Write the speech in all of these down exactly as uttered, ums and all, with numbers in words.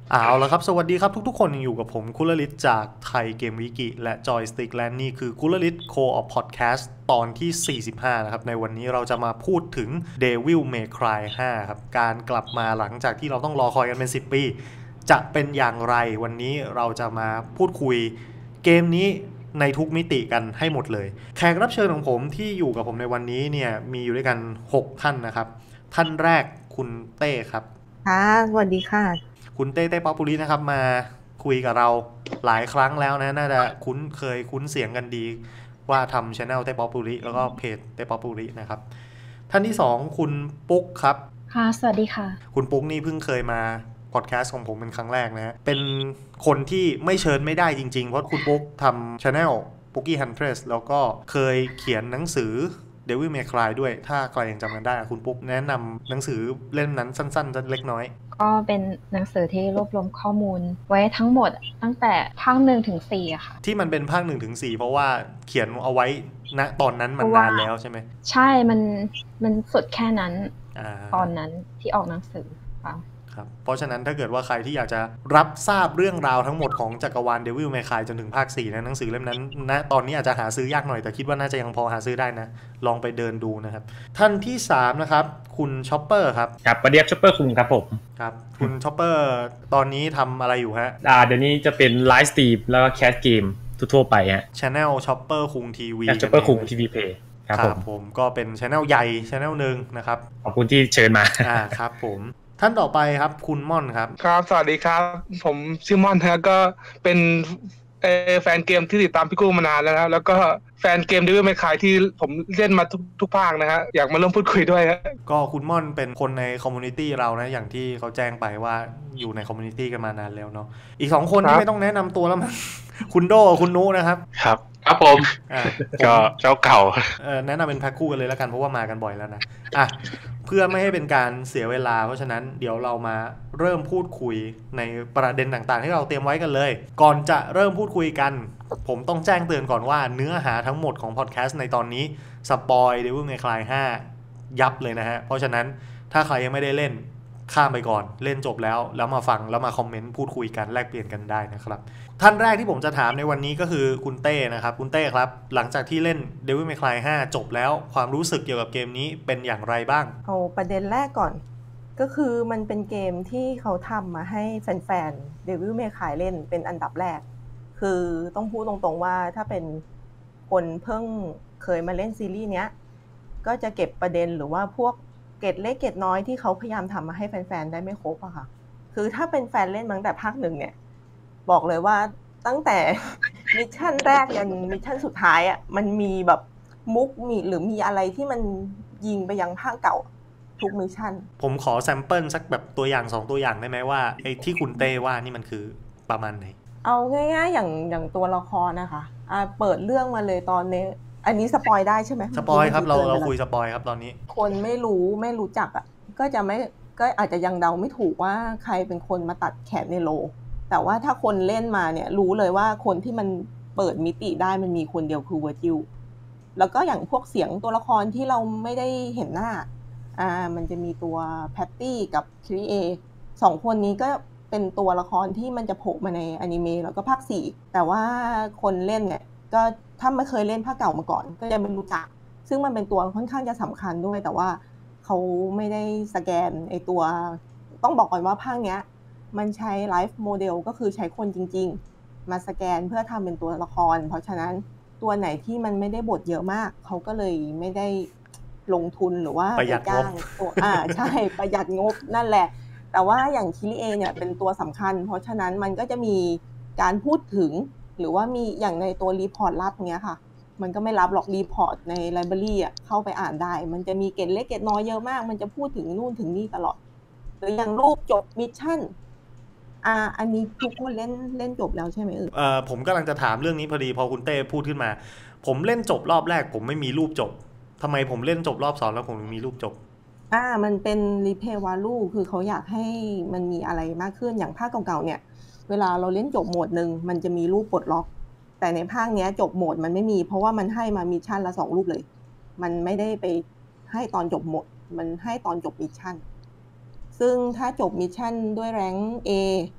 เอาละครับสวัสดีครับทุกๆคนยังอยู่กับผมคุลลิตจากไทยเกมวิกิและจอยสติ๊กและนี่คือคุลลิตโคออพอดแคสต์ตอนที่สี่สิบห้านะครับในวันนี้เราจะมาพูดถึง Devil May Cry ห้าครับการกลับมาหลังจากที่เราต้องรอคอยกันเป็นสิบปีจะเป็นอย่างไรวันนี้เราจะมาพูดคุยเกมนี้ในทุกมิติกันให้หมดเลยแขกรับเชิญของผมที่อยู่กับผมในวันนี้เนี่ยมีอยู่ด้วยกันหกท่านนะครับท่านแรกคุณเต้ครับค่ะสวัสดีค่ะคุณเต้เต้ป๊อปปูรินะครับมาคุยกับเราหลายครั้งแล้วนะน่าจะคุ้นเคยคุ้นเสียงกันดีว่าทำช anel เต้ป๊อปปูริแล้วก็เพจเต้ป๊อปปูรินะครับท่านที่สองคุณปุ๊กครับค่ะสวัสดีค่ะคุณปุ๊กนี่เพิ่งเคยมาพอดแคสต์ของผมเป็นครั้งแรกนะเป็นคนที่ไม่เชิญไม่ได้จริงๆเพราะคุณปุ๊กทำช anel ปุ๊กกี้ฮันเทรสแล้วก็เคยเขียนหนังสือ Devil May Cry ด้วยถ้าใครยังจำกันได้คุณปุ๊กแนะนำหนังสือเล่มนั้นสั้นๆเล็กน้อยก็เป็นหนังสือที่รวบรวมข้อมูลไว้ทั้งหมดตั้งแต่ภาคหนึ่งถึงสี่อะค่ะที่มันเป็นภาคหนึ่งถึงสี่เพราะว่าเขียนเอาไว้ณตอนนั้นมันนานแล้วใช่ไหมใช่มันมันสุดแค่นั้นอตอนนั้นที่ออกหนังสือครับเพราะฉะนั้นถ้าเกิดว่าใครที่อยากจะรับทราบเรื่องราวทั้งหมดของจักรวาล Devil May Cry จนถึงภาคสี่นะหนังสือเล่มนั้นณตอนนี้อาจจะหาซื้อยากหน่อยแต่คิดว่าน่าจะยังพอหาซื้อได้นะลองไปเดินดูนะครับท่านที่สามนะครับคุณช็อปเปอร์ครับครับประเดียบช็อปเปอร์คุงครับผมครับคุณช็อปเปอร์ตอนนี้ทำอะไรอยู่ฮะอ่าเดี๋ยวนี้จะเป็นไลฟ์สตรีมแล้วก็แคสเกมทั่วไปฮะ Channel Chopper คุงทีวี Chopper คุงทีวีเพย์ครับผมผมก็เป็น Channel ใหญ่ Channel นึงนะครับขอบคุณที่เชิญมาอ่าครับผมท่านต่อไปครับคุณม่อนครับครับสวัสดีครับผมชื่อม่อนนะก็เป็นแฟนเกมที่ติดตามพี่กู้มานานแล้วนะแล้วก็แฟนเกม Devil May Cryที่ผมเล่นมาทุกทุกภาคนะฮะอยากมาร่วมพูดคุยด้วยฮะก็คุณม่อนเป็นคนในคอมมูนิตี้เรานะอย่างที่เขาแจ้งไปว่าอยู่ในคอมมูนิตี้กันมานานแล้วเนาะอีกสองคนที่ไม่ต้องแนะนำตัวแล้วมั้งคุณโดคุณนุนะครับครับครับผมก็เจ้าเก่าแนะนำเป็นแพ็คคู่กันเลยแล้วกันเพราะว่ามากันบ่อยแล้วนะอ่ะเพื่อไม่ให้เป็นการเสียเวลาเพราะฉะนั้นเดี๋ยวเรามาเริ่มพูดคุยในประเด็นต่างๆที่เราเตรียมไว้กันเลยก่อนจะเริ่มพูดคุยกันผมต้องแจ้งเตือนก่อนว่าเนื้อหาทั้งหมดของพอดแคสต์ในตอนนี้สปอย Devil May Cry ห้ายับเลยนะฮะเพราะฉะนั้นถ้าใครยังไม่ได้เล่นข้ามไปก่อนเล่นจบแล้วแล้วมาฟังแล้วมาคอมเมนต์พูดคุยกันแลกเปลี่ยนกันได้นะครับท่านแรกที่ผมจะถามในวันนี้ก็คือคุณเต้นะครับคุณเต้ครับหลังจากที่เล่น Devil May Cry ห้าจบแล้วความรู้สึกเกี่ยวกับเกมนี้เป็นอย่างไรบ้างเอาประเด็นแรกก่อนก็คือมันเป็นเกมที่เขาทำมาให้แฟนๆ Devil May Cry เล่นเป็นอันดับแรกคือต้องพูดตรงๆว่าถ้าเป็นคนเพิ่งเคยมาเล่นซีรีส์เนี้ยก็จะเก็บประเด็นหรือว่าพวกเกร็ดเล็กเกร็ดน้อยที่เขาพยายามทำมาให้แฟนๆได้ไม่ครบอะค่ะคือถ้าเป็นแฟนเล่นมาตั้งแต่ภาคหนึ่งเนี่ยบอกเลยว่าตั้งแต่มิชชั่นแรกยันมิชชั่นสุดท้ายอะมันมีแบบมุกมีหรือมีอะไรที่มันยิงไปยังภาคเก่าทุกมิชชั่นผมขอแซมเปิลสักแบบตัวอย่างสองตัวอย่างได้ไหมว่าไอ้ที่คุณเต้ว่านี่มันคือประมาณไหนเอาง่ายๆอย่างอย่างตัวละครนะคะอ่าเปิดเรื่องมาเลยตอนนี้อันนี้สปอยได้ใช่ไหมสปอยครับเราเราคุยสปอยครับตอนนี้คนไม่รู้ไม่รู้จักอ่ะก็จะไม่ก็อาจจะยังเดาไม่ถูกว่าใครเป็นคนมาตัดแขนในโลแต่ว่าถ้าคนเล่นมาเนี่ยรู้เลยว่าคนที่มันเปิดมิติได้มันมีคนเดียวคือเวอร์จิลแล้วก็อย่างพวกเสียงตัวละครที่เราไม่ได้เห็นหน้าอ่ามันจะมีตัวแพตตี้กับคิริเอสองคนนี้ก็เป็นตัวละครที่มันจะโผล่มาในอนิเมะแล้วก็ภาคสี่แต่ว่าคนเล่นเนี่ยก็ถ้าไม่เคยเล่นภาคเก่ามาก่อนก็จะไม่รู้จักซึ่งมันเป็นตัวค่อนข้างจะสำคัญด้วยแต่ว่าเขาไม่ได้สแกนไอตัวต้องบอกก่อนว่าภาคเนี้ยมันใช้ไลฟ์โมเดลก็คือใช้คนจริงๆมาสแกนเพื่อทำเป็นตัวละครเพราะฉะนั้นตัวไหนที่มันไม่ได้บทเยอะมากเขาก็เลยไม่ได้ลงทุนหรือว่าประหยัดงบตัวอ่าใช่ประหยัดงบนั่นแหละแต่ว่าอย่างคิริเอเนี่ยเป็นตัวสำคัญเพราะฉะนั้นมันก็จะมีการพูดถึงหรือว่ามีอย่างในตัวรีพอร์ตลับเงี้ยค่ะมันก็ไม่รับหรอกรีพอร์ตในไลบรารีอ่ะเข้าไปอ่านได้มันจะมีเกร็ดเล็กเกร็ดน้อยเยอะมากมันจะพูดถึงนู่นถึงนี่ตลอดหรืออย่างรูปจบมิชชั่นอ่าอันนี้ทุกคนเล่นเล่นจบแล้วใช่ไหมเออเอ่อผมกำลังจะถามเรื่องนี้พอดีพอคุณเต้พูดขึ้นมาผมเล่นจบรอบแรกผมไม่มีรูปจบทำไมผมเล่นจบรอบสองแล้วผมมีรูปจบอ่ามันเป็นรีเพย์วาลูคือเขาอยากให้มันมีอะไรมากขึ้นอย่างภาคเก่าๆเนี่ยเวลาเราเล่นจบโหมดนึงมันจะมีรูปปลดล็อกแต่ในภาคเนี้ยจบโหมดมันไม่มีเพราะว่ามันให้มามิชชั่นละสองรูปเลยมันไม่ได้ไปให้ตอนจบโหมดมันให้ตอนจบมิชชั่นซึ่งถ้าจบมิชชั่นด้วยแรงค์ A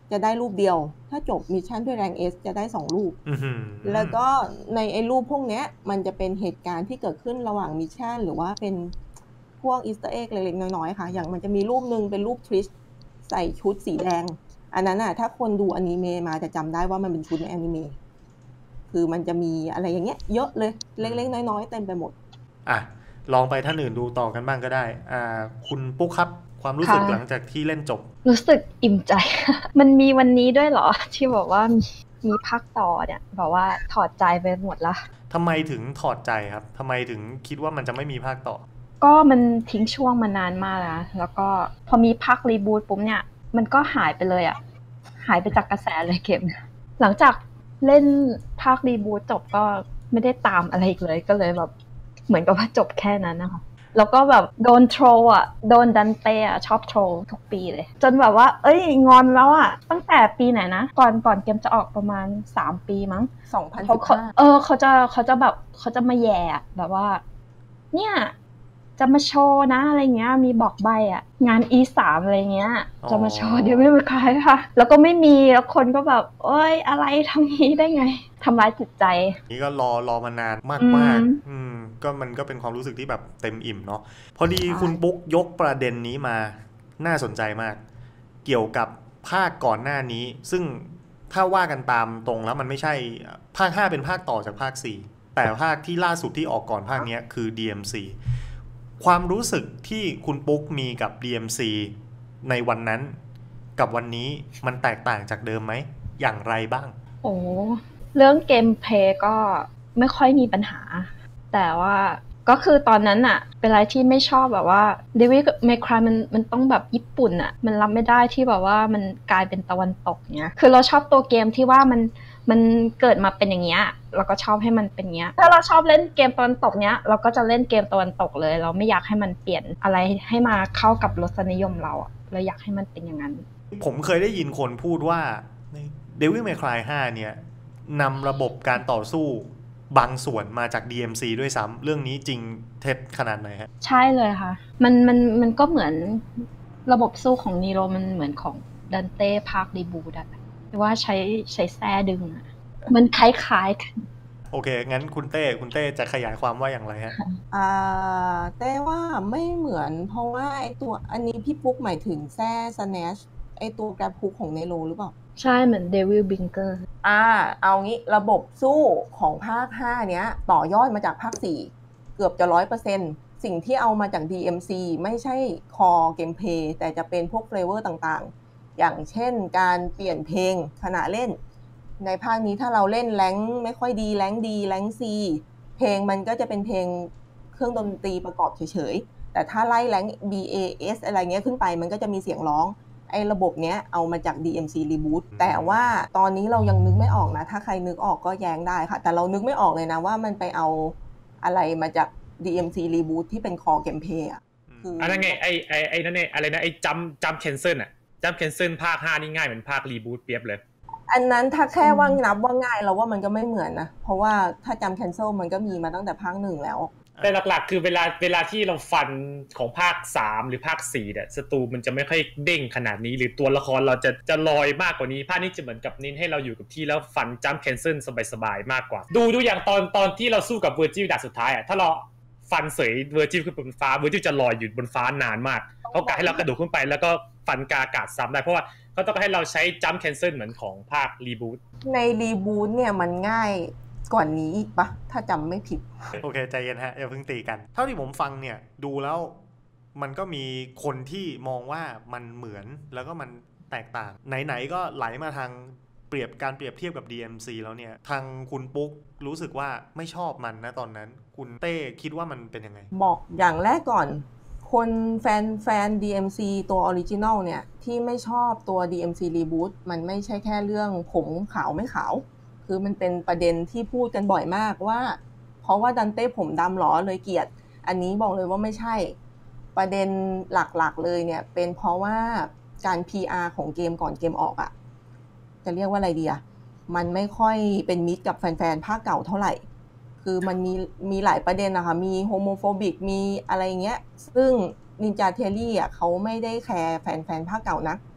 จะได้รูปเดียวถ้าจบมิชชั่นด้วยแรง S จะได้สองรูปแล้วก็ในไอ้รูปพวกเนี้ยมันจะเป็นเหตุการณ์ที่เกิดขึ้นระหว่างมิชชั่นหรือว่าเป็นพวกอีสเตอร์เอ็กเล็กๆน้อยๆค่ะอย่างมันจะมีรูปนึงเป็นรูปทริสใส่ชุดสีแดงอันนั้นน่ะถ้าคนดูอนิเมะมาจะจำได้ว่ามันเป็นชุดในอนิเมะคือมันจะมีอะไรอย่างเงี้ยเยอะเลยเล็กๆน้อยๆเต็มไปหมดอ่ะลองไปท่านอื่นดูต่อกันบ้างก็ได้อ่าคุณปุ๊กครับความรู้สึกหลังจากที่เล่นจบรู้สึกอิ่มใจ มันมีวันนี้ด้วยเหรอที่บอกว่ามีมีภาคต่อเนี่ยบอกว่าถอดใจไปหมดละทำไมถึงถอดใจครับทำไมถึงคิดว่ามันจะไม่มีภาคต่อก็มันทิ้งช่วงมานานมากแล้วแล้วก็พอมีภาครีบูทปุ๊บเนี่ยมันก็หายไปเลยอ่ะหายไปจากกระแสเลยเกมหลังจากเล่นภาครีบูทจบก็ไม่ได้ตามอะไรอีกเลยก็เลยแบบเหมือนกับว่าจบแค่นั้นนะคะแล้วก็แบบโดนโทรอ่ะโดนดันเต้อ่ะชอบโทรทุกปีเลยจนแบบว่าเอ้ยงอนแล้วอ่ะตั้งแต่ปีไหนนะก่อนก่อนเกมจะออกประมาณสามปีมั้งสองพันสิบห้าเออเขาจะเขาจะแบบเขาจะมาแย่แบบว่าเนี่ยจะมาโชว์นะอะไรเงี้ยมีบอกใบอ่ะงาน อี สาม อะไรเงี้ยจะมาโชว์เดี๋ยวไม่มีใครค่ะแล้วก็ไม่มีแล้วคนก็แบบเอ้ยอะไรทำงี้ได้ไงทำร้ายจิตใจนี่ก็รอรอมานานมากมากอืมก็มันก็เป็นความรู้สึกที่แบบเต็มอิ่มเนาะพอดีคุณปุ๊กยกประเด็นนี้มาน่าสนใจมากเกี่ยวกับภาคก่อนหน้านี้ซึ่งถ้าว่ากันตามตรงแล้วมันไม่ใช่ภาคห้าเป็นภาคต่อจากภาคสี่แต่ภาคที่ล่าสุดที่ออกก่อนภาคนี้คือ ดี เอ็ม ซี ความรู้สึกที่คุณปุ๊กมีกับ ดี เอ็ม ซี ในวันนั้นกับวันนี้มันแตกต่างจากเดิมไหมอย่างไรบ้างโอ้เรื่องเกมเพลย์ก็ไม่ค่อยมีปัญหาแต่ว่าก็คือตอนนั้นอะเป็นอะไรที่ไม่ชอบแบบว่า Devil May Cry มันมันต้องแบบญี่ปุ่นอะมันรับไม่ได้ที่แบบว่ามันกลายเป็นตะวันตกเนี้ยคือเราชอบตัวเกมที่ว่ามันมันเกิดมาเป็นอย่างเงี้ยเราก็ชอบให้มันเป็นเงี้ยถ้าเราชอบเล่นเกมตะวันตกเนี้ยเราก็จะเล่นเกมตะวันตกเลยเราไม่อยากให้มันเปลี่ยนอะไรให้มาเข้ากับรสนิยมเราอะเราอยากให้มันเป็นอย่างนั้นผมเคยได้ยินคนพูดว่า Devil May Cry ห้าเนี่ยนำระบบการต่อสู้บางส่วนมาจาก ดี เอ็ม ซี ด้วยซ้ำเรื่องนี้จริงเท็จขนาดไหนฮะใช่เลยค่ะมันมันมันก็เหมือนระบบสู้ของนีโรมันเหมือนของดันเต้ภาครีบูทอะแต่ว่าใช้ใช้แส้ดึงอะมันคล้ายๆกันโอเคงั้นคุณเต้คุณเต้จะขยายความว่าอย่างไรฮะอ่าเต้ว่าไม่เหมือนเพราะว่าไอตัวอันนี้พี่ปุ๊กหมายถึงแส้สแนชไอตัวแกร็บฮุกของเนโรหรือเปล่าใช่เหมือน Devil Bringer อ่าเอางี้ระบบสู้ของภาคห้าเนี้ยต่อยอดมาจากภาคสี่เกือบจะ ร้อยเปอร์เซ็นต์ สิ่งที่เอามาจาก ดี เอ็ม ซี ไม่ใช่คอเกมเพลย์แต่จะเป็นพวกเฟลเวอร์ต่างๆอย่างเช่นการเปลี่ยนเพลงขณะเล่นในภาคนี้ถ้าเราเล่นแรงไม่ค่อยดีแรงดีแรงซีเพลงมันก็จะเป็นเพลงเครื่องดนตรีประกอบเฉยๆแต่ถ้าไล่แรง บี เอ เอส อะไรเงี้ยขึ้นไปมันก็จะมีเสียงร้องไอ้ระบบเนี้ยเอามาจาก ดี เอ็ม ซี Reboot แต่ว่าตอนนี้เรายังนึกไม่ออกนะถ้าใครนึกออกก็แย้งได้ค่ะแต่เรานึกไม่ออกเลยนะว่ามันไปเอาอะไรมาจาก ดี เอ็ม ซี Reboot ที่เป็นคอเกมเพลย์อ่ะคืออันนั้นไงไอ้ไอ้ไอ้นั่นไงอะไรนะไอ้จัมจัมแคนเซิลอ่ะจัมแคนเซิลภาคห้านี่ง่ายเหมือนภาครีบูทเปรียบเลยอันนั้นถ้าแค่ว่านับว่าง่ายเราว่ามันก็ไม่เหมือนนะเพราะว่าถ้าจำ cancel มันก็มีมาตั้งแต่ภาคหนึ่งแล้วแต่หลักๆคือเวลาเวลาที่เราฟันของภาคสามหรือภาคสี่เนี่ยศัตรูมันจะไม่ค่อยเด้งขนาดนี้หรือตัวละครเราจะจะลอยมากกว่านี้ภาคนี้จะเหมือนกับนิ้นให้เราอยู่กับที่แล้วฟันจัมป์แคนเซิลสบายๆมากกว่าดูดูอย่างตอนตอนที่เราสู้กับเวอร์จิลด่านสุดท้ายอ่ะถ้าเราฟันเสยเวอร์จิลขึ้นบนฟ้าเวอร์จิลจะลอยอยู่บนฟ้านานมากเขากะให้เรากระโดดขึ้นไปแล้วก็ฟันกากาศซ้ำได้เพราะว่าเขาต้องให้เราใช้จัมป์แคนเซิลเหมือนของภาครีบูทในรีบูทเนี่ยมันง่ายกว่านี้อีกปะถ้าจำไม่ผิดโอเคใจเย็นฮะอย่าเพิ่งตีกันเท่าที่ผมฟังเนี่ยดูแล้วมันก็มีคนที่มองว่ามันเหมือนแล้วก็มันแตกต่างไหนๆก็ไหลมาทางเปรียบการเปรียบเทียบกับ ดี เอ็ม ซี แล้วเนี่ยทางคุณปุ๊กรู้สึกว่าไม่ชอบมันนะตอนนั้นคุณเต้คิดว่ามันเป็นยังไงบอกอย่างแรกก่อนคนแฟนแฟน ดี เอ็ม ซี ตัวออริจินัลเนี่ยที่ไม่ชอบตัว ดี เอ็ม ซี Reboot มันไม่ใช่แค่เรื่องผมขาวไม่ขาวคือมันเป็นประเด็นที่พูดกันบ่อยมากว่าเพราะว่าดันเต้ผมดำหรอเลยเกลียดอันนี้บอกเลยว่าไม่ใช่ประเด็นหลักๆเลยเนี่ยเป็นเพราะว่าการ พี อาร์ ของเกมก่อนเกมออกอ่ะจะเรียกว่าอะไรดีอ่ะมันไม่ค่อยเป็นมิตรกับแฟนๆภาคเก่าเท่าไหร่คือมันมีมีหลายประเด็นนะคะมีโฮโมโฟบิกมีอะไรเงี้ยซึ่งนินจาเทลลี่อ่ะเขาไม่ได้แคร์แฟนๆภาคเก่านัก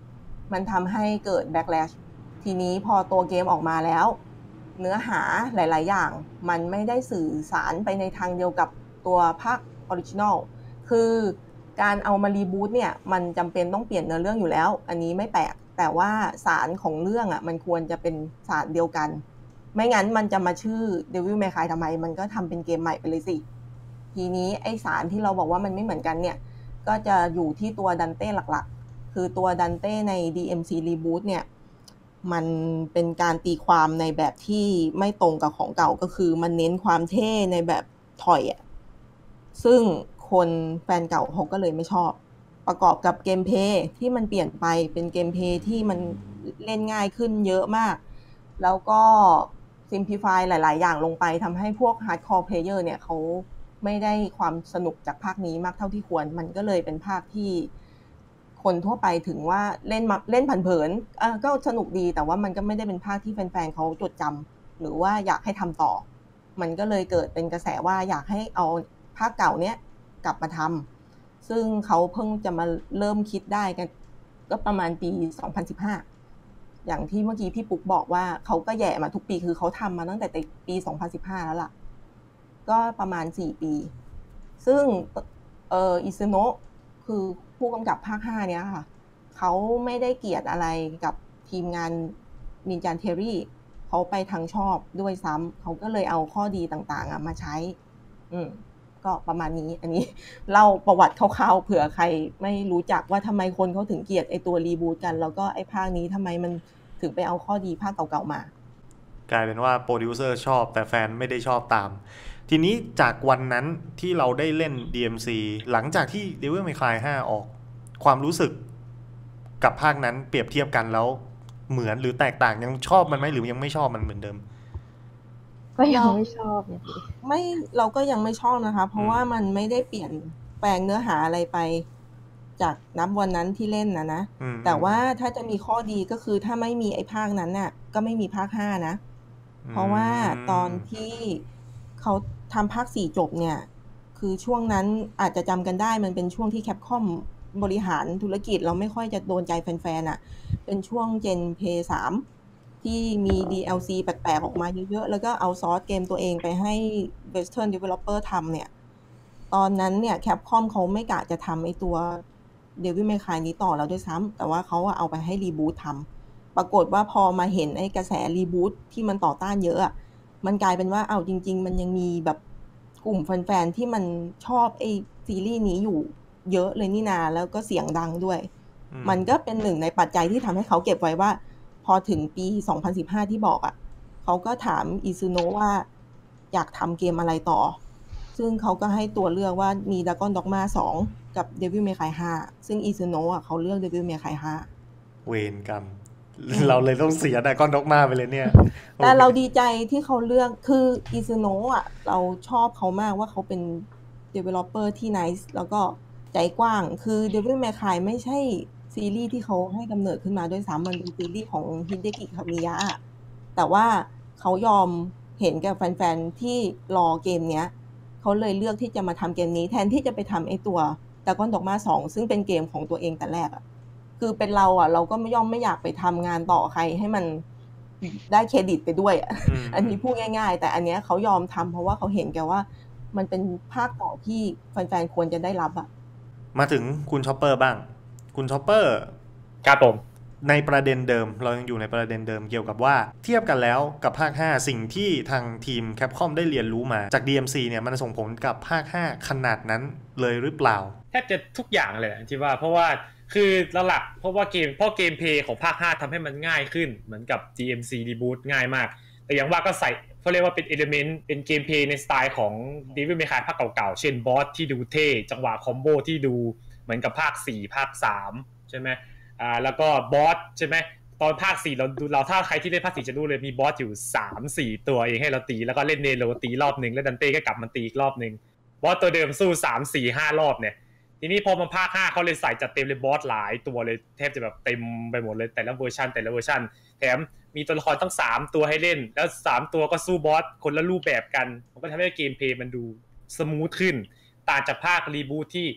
มันทำให้เกิด backlash ทีนี้พอตัวเกมออกมาแล้วเนื้อหาหลายๆอย่างมันไม่ได้สื่อสารไปในทางเดียวกับตัวภาคออริจินอลคือการเอามารีบูตเนี่ยมันจำเป็นต้องเปลี่ยนเนื้อเรื่องอยู่แล้วอันนี้ไม่แปลกแต่ว่าสารของเรื่องอ่ะมันควรจะเป็นสารเดียวกันไม่งั้นมันจะมาชื่อ Devil May Cry ทำไมมันก็ทำเป็นเกมใหม่ไปเลยสิทีนี้ไอสารที่เราบอกว่ามันไม่เหมือนกันเนี่ยก็จะอยู่ที่ตัวดันเต้หลักๆคือตัวดันเต้ใน ดี เอ็ม ซี Reboot เนี่ยมันเป็นการตีความในแบบที่ไม่ตรงกับของเก่าก็คือมันเน้นความเท่ในแบบถอยอ่ะซึ่งคนแฟนเก่าเขาก็เลยไม่ชอบประกอบกับเกมเพลย์ที่มันเปลี่ยนไปเป็นเกมเพลย์ที่มันเล่นง่ายขึ้นเยอะมากแล้วก็ซิมพลิฟายหลายๆอย่างลงไปทำให้พวกฮาร์ดคอร์เพลเยอร์เนี่ยเขาไม่ได้ความสนุกจากภาคนี้มากเท่าที่ควรมันก็เลยเป็นภาคที่คนทั่วไปถึงว่าเล่นเล่นเผินๆเออก็สนุกดีแต่ว่ามันก็ไม่ได้เป็นภาคที่แฟนๆเขาจดจำหรือว่าอยากให้ทำต่อมันก็เลยเกิดเป็นกระแสว่าอยากให้เอาภาคเก่าเนี้ยกลับมาทำซึ่งเขาเพิ่งจะมาเริ่มคิดได้กันก็ประมาณปีสองพันสิบห้าอย่างที่เมื่อกี้พี่ปุ๊กบอกว่าเขาก็แย่มาทุกปีคือเขาทำมาตั้งแต่ปีสองพันสิบห้าแล้วล่ะก็ประมาณสี่ปีซึ่งเอ่ออิซึโนะคือผู้กำกับภาคห้าเนี้ยค่ะเขาไม่ได้เกลียดอะไรกับทีมงานนินจาเทอรี่เขาไปทางชอบด้วยซ้ำเขาก็เลยเอาข้อดีต่างๆมาใช้อืมก็ประมาณนี้อันนี้เล่าประวัติคร่าวๆเผื่อใครไม่รู้จักว่าทำไมคนเขาถึงเกลียดไอตัวรีบูตกันแล้วก็ไอภาคนี้ทำไมมันถึงไปเอาข้อดีภาคเก่าๆมากลายเป็นว่าโปรดิวเซอร์ชอบแต่แฟนไม่ได้ชอบตามทีนี้จากวันนั้นที่เราได้เล่น ดี เอ็ม ซี หลังจากที่ Devil May Cry ห้าออกความรู้สึกกับภาคนั้นเปรียบเทียบกันแล้วเหมือนหรือแตกต่างยังชอบมันไหมหรือยังไม่ชอบมันเหมือนเดิมก็ยังไม่ชอบเนี่ยไม่เราก็ยังไม่ชอบนะคะเพราะว่ามันไม่ได้เปลี่ยนแปลงเนื้อหาอะไรไปจากนับวันนั้นที่เล่นนะนะแต่ว่าถ้าจะมีข้อดีก็คือถ้าไม่มีไอ้ภาคนั้นน่ะก็ไม่มีภาคห้านะเพราะว่าตอนที่เขาทำภาคสี่จบเนี่ยคือช่วงนั้นอาจจะจำกันได้มันเป็นช่วงที่แคปคอมบริหารธุรกิจเราไม่ค่อยจะโดนใจแฟนๆอ่ะเป็นช่วงเจนเพย์สามที่มี ดี แอล ซี แปลกๆออกมาเยอะๆแล้วก็เอาซอร์สเกมตัวเองไปให้ Western Developer ทำเนี่ยตอนนั้นเนี่ย Capcom เขาไม่กะจะทำไอ้ตัว Devil May Cry นี้ต่อแล้วด้วยซ้ำแต่ว่าเขาเอาไปให้รีบูตทำปรากฏว่าพอมาเห็นไอ้กระแสรีบูตที่มันต่อต้านเยอะอ่ะมันกลายเป็นว่าเอาจริงๆมันยังมีแบบกลุ่มแฟนๆที่มันชอบไอ้ซีรีส์นี้อยู่เยอะเลยนี่นาแล้วก็เสียงดังด้วยมันก็เป็นหนึ่งในปัจจัยที่ทำให้เขาเก็บไว้ว่าพอถึงปีสองพันสิบห้าที่บอกอ่ะเขาก็ถามอิซึโนะว่าอยากทำเกมอะไรต่อซึ่งเขาก็ให้ตัวเลือกว่ามี Dragon Dogma สองกับ Devil May Cry ห้าซึ่งอิซึโนะอ่ะเขาเลือก Devil May Cry ห้าเวรกรรมเราเลยต้องเสีย Dragon Dogma ไปเลยเนี่ยแต่เราดีใจที่เขาเลือกคืออิซึโนะอ่ะเราชอบเขามากว่าเขาเป็น developer ที่ nice แล้วก็ใจกว้างคือ Devil May Cry ไม่ใช่ซีรีส์ที่เขาให้กำเนิดขึ้นมาด้วยซ้ำมันเป็นซีรีส์ของฮิเดกิ คามิยะแต่ว่าเขายอมเห็นกับแฟนๆที่รอเกมเนี้ยเขาเลยเลือกที่จะมาทำเกมนี้แทนที่จะไปทำไอ้ตัว Dragon Dogma สองซึ่งเป็นเกมของตัวเองแต่แรกอ่ะคือเป็นเราอ่ะเราก็ไม่ย่อมไม่อยากไปทำงานต่อใครให้มันได้เครดิตไปด้วยอ่ะ อันนี้พูดง่ายๆแต่อันเนี้ยเขายอมทำเพราะว่าเขาเห็นแกว่ามันเป็นภาคต่อที่แฟนๆควรจะได้รับอ่ะมาถึงคุณช็อปเปอร์บ้างคุณช็อปเปอร์ครับผมในประเด็นเดิมเรายังอยู่ในประเด็นเดิมเกี่ยวกับว่าเทียบกันแล้วกับภาคห้าสิ่งที่ทางทีม Capcom ได้เรียนรู้มาจาก ดี เอ็ม ซี เนี่ยมันส่งผลกับภาคห้าขนาดนั้นเลยหรือเปล่าแทบจะทุกอย่างเลยที่ว่าเพราะว่าคือหลักเพราะว่าเกมเพราะเกมเพลย์ของภาคห้าทำให้มันง่ายขึ้นเหมือนกับ ดี เอ็ม ซี Reboot ง่ายมากแต่อย่างว่าก็ใส่เขาเรียกว่าเป็น element เป็นเกมเพลย์ในสไตล์ของ Devil May Cry ภาคเก่าๆเช่นบอสที่ดูเท่จังหวะคอมโบที่ดูเหมือนกับภาคสี่ภาคสามใช่ไหมอ่าแล้วก็บอสใช่ไหมตอนภาคสี่เราดูเราถ้าใครที่เล่นภาคสี่จะรู้เลยมีบอสอยู่ สามสี่ ตัวเองให้เราตีแล้วก็เล่นเนโรตีรอบนึงแล้วดันเต้ก็กลับมาตีอีกรอบนึงบอสตัวเดิมสู้สาม สี่ ห้ารอบเนี่ยทีนี้พอมาภาคห้าเขาเลยใส่จัดเต็มเลยบอสหลายตัวเลยแทบจะแบบเต็มไปหมดเลยแต่ละเวอร์ชันแต่ละเวอร์ชันแถมมีตัวละครตั้งสามตัวให้เล่นแล้วสามตัวก็สู้บอสคนละรูปแบบกันมันก็ทำให้เกมเพลย์มันดูสมูทขึ้นต่างจากภาครีบูทที่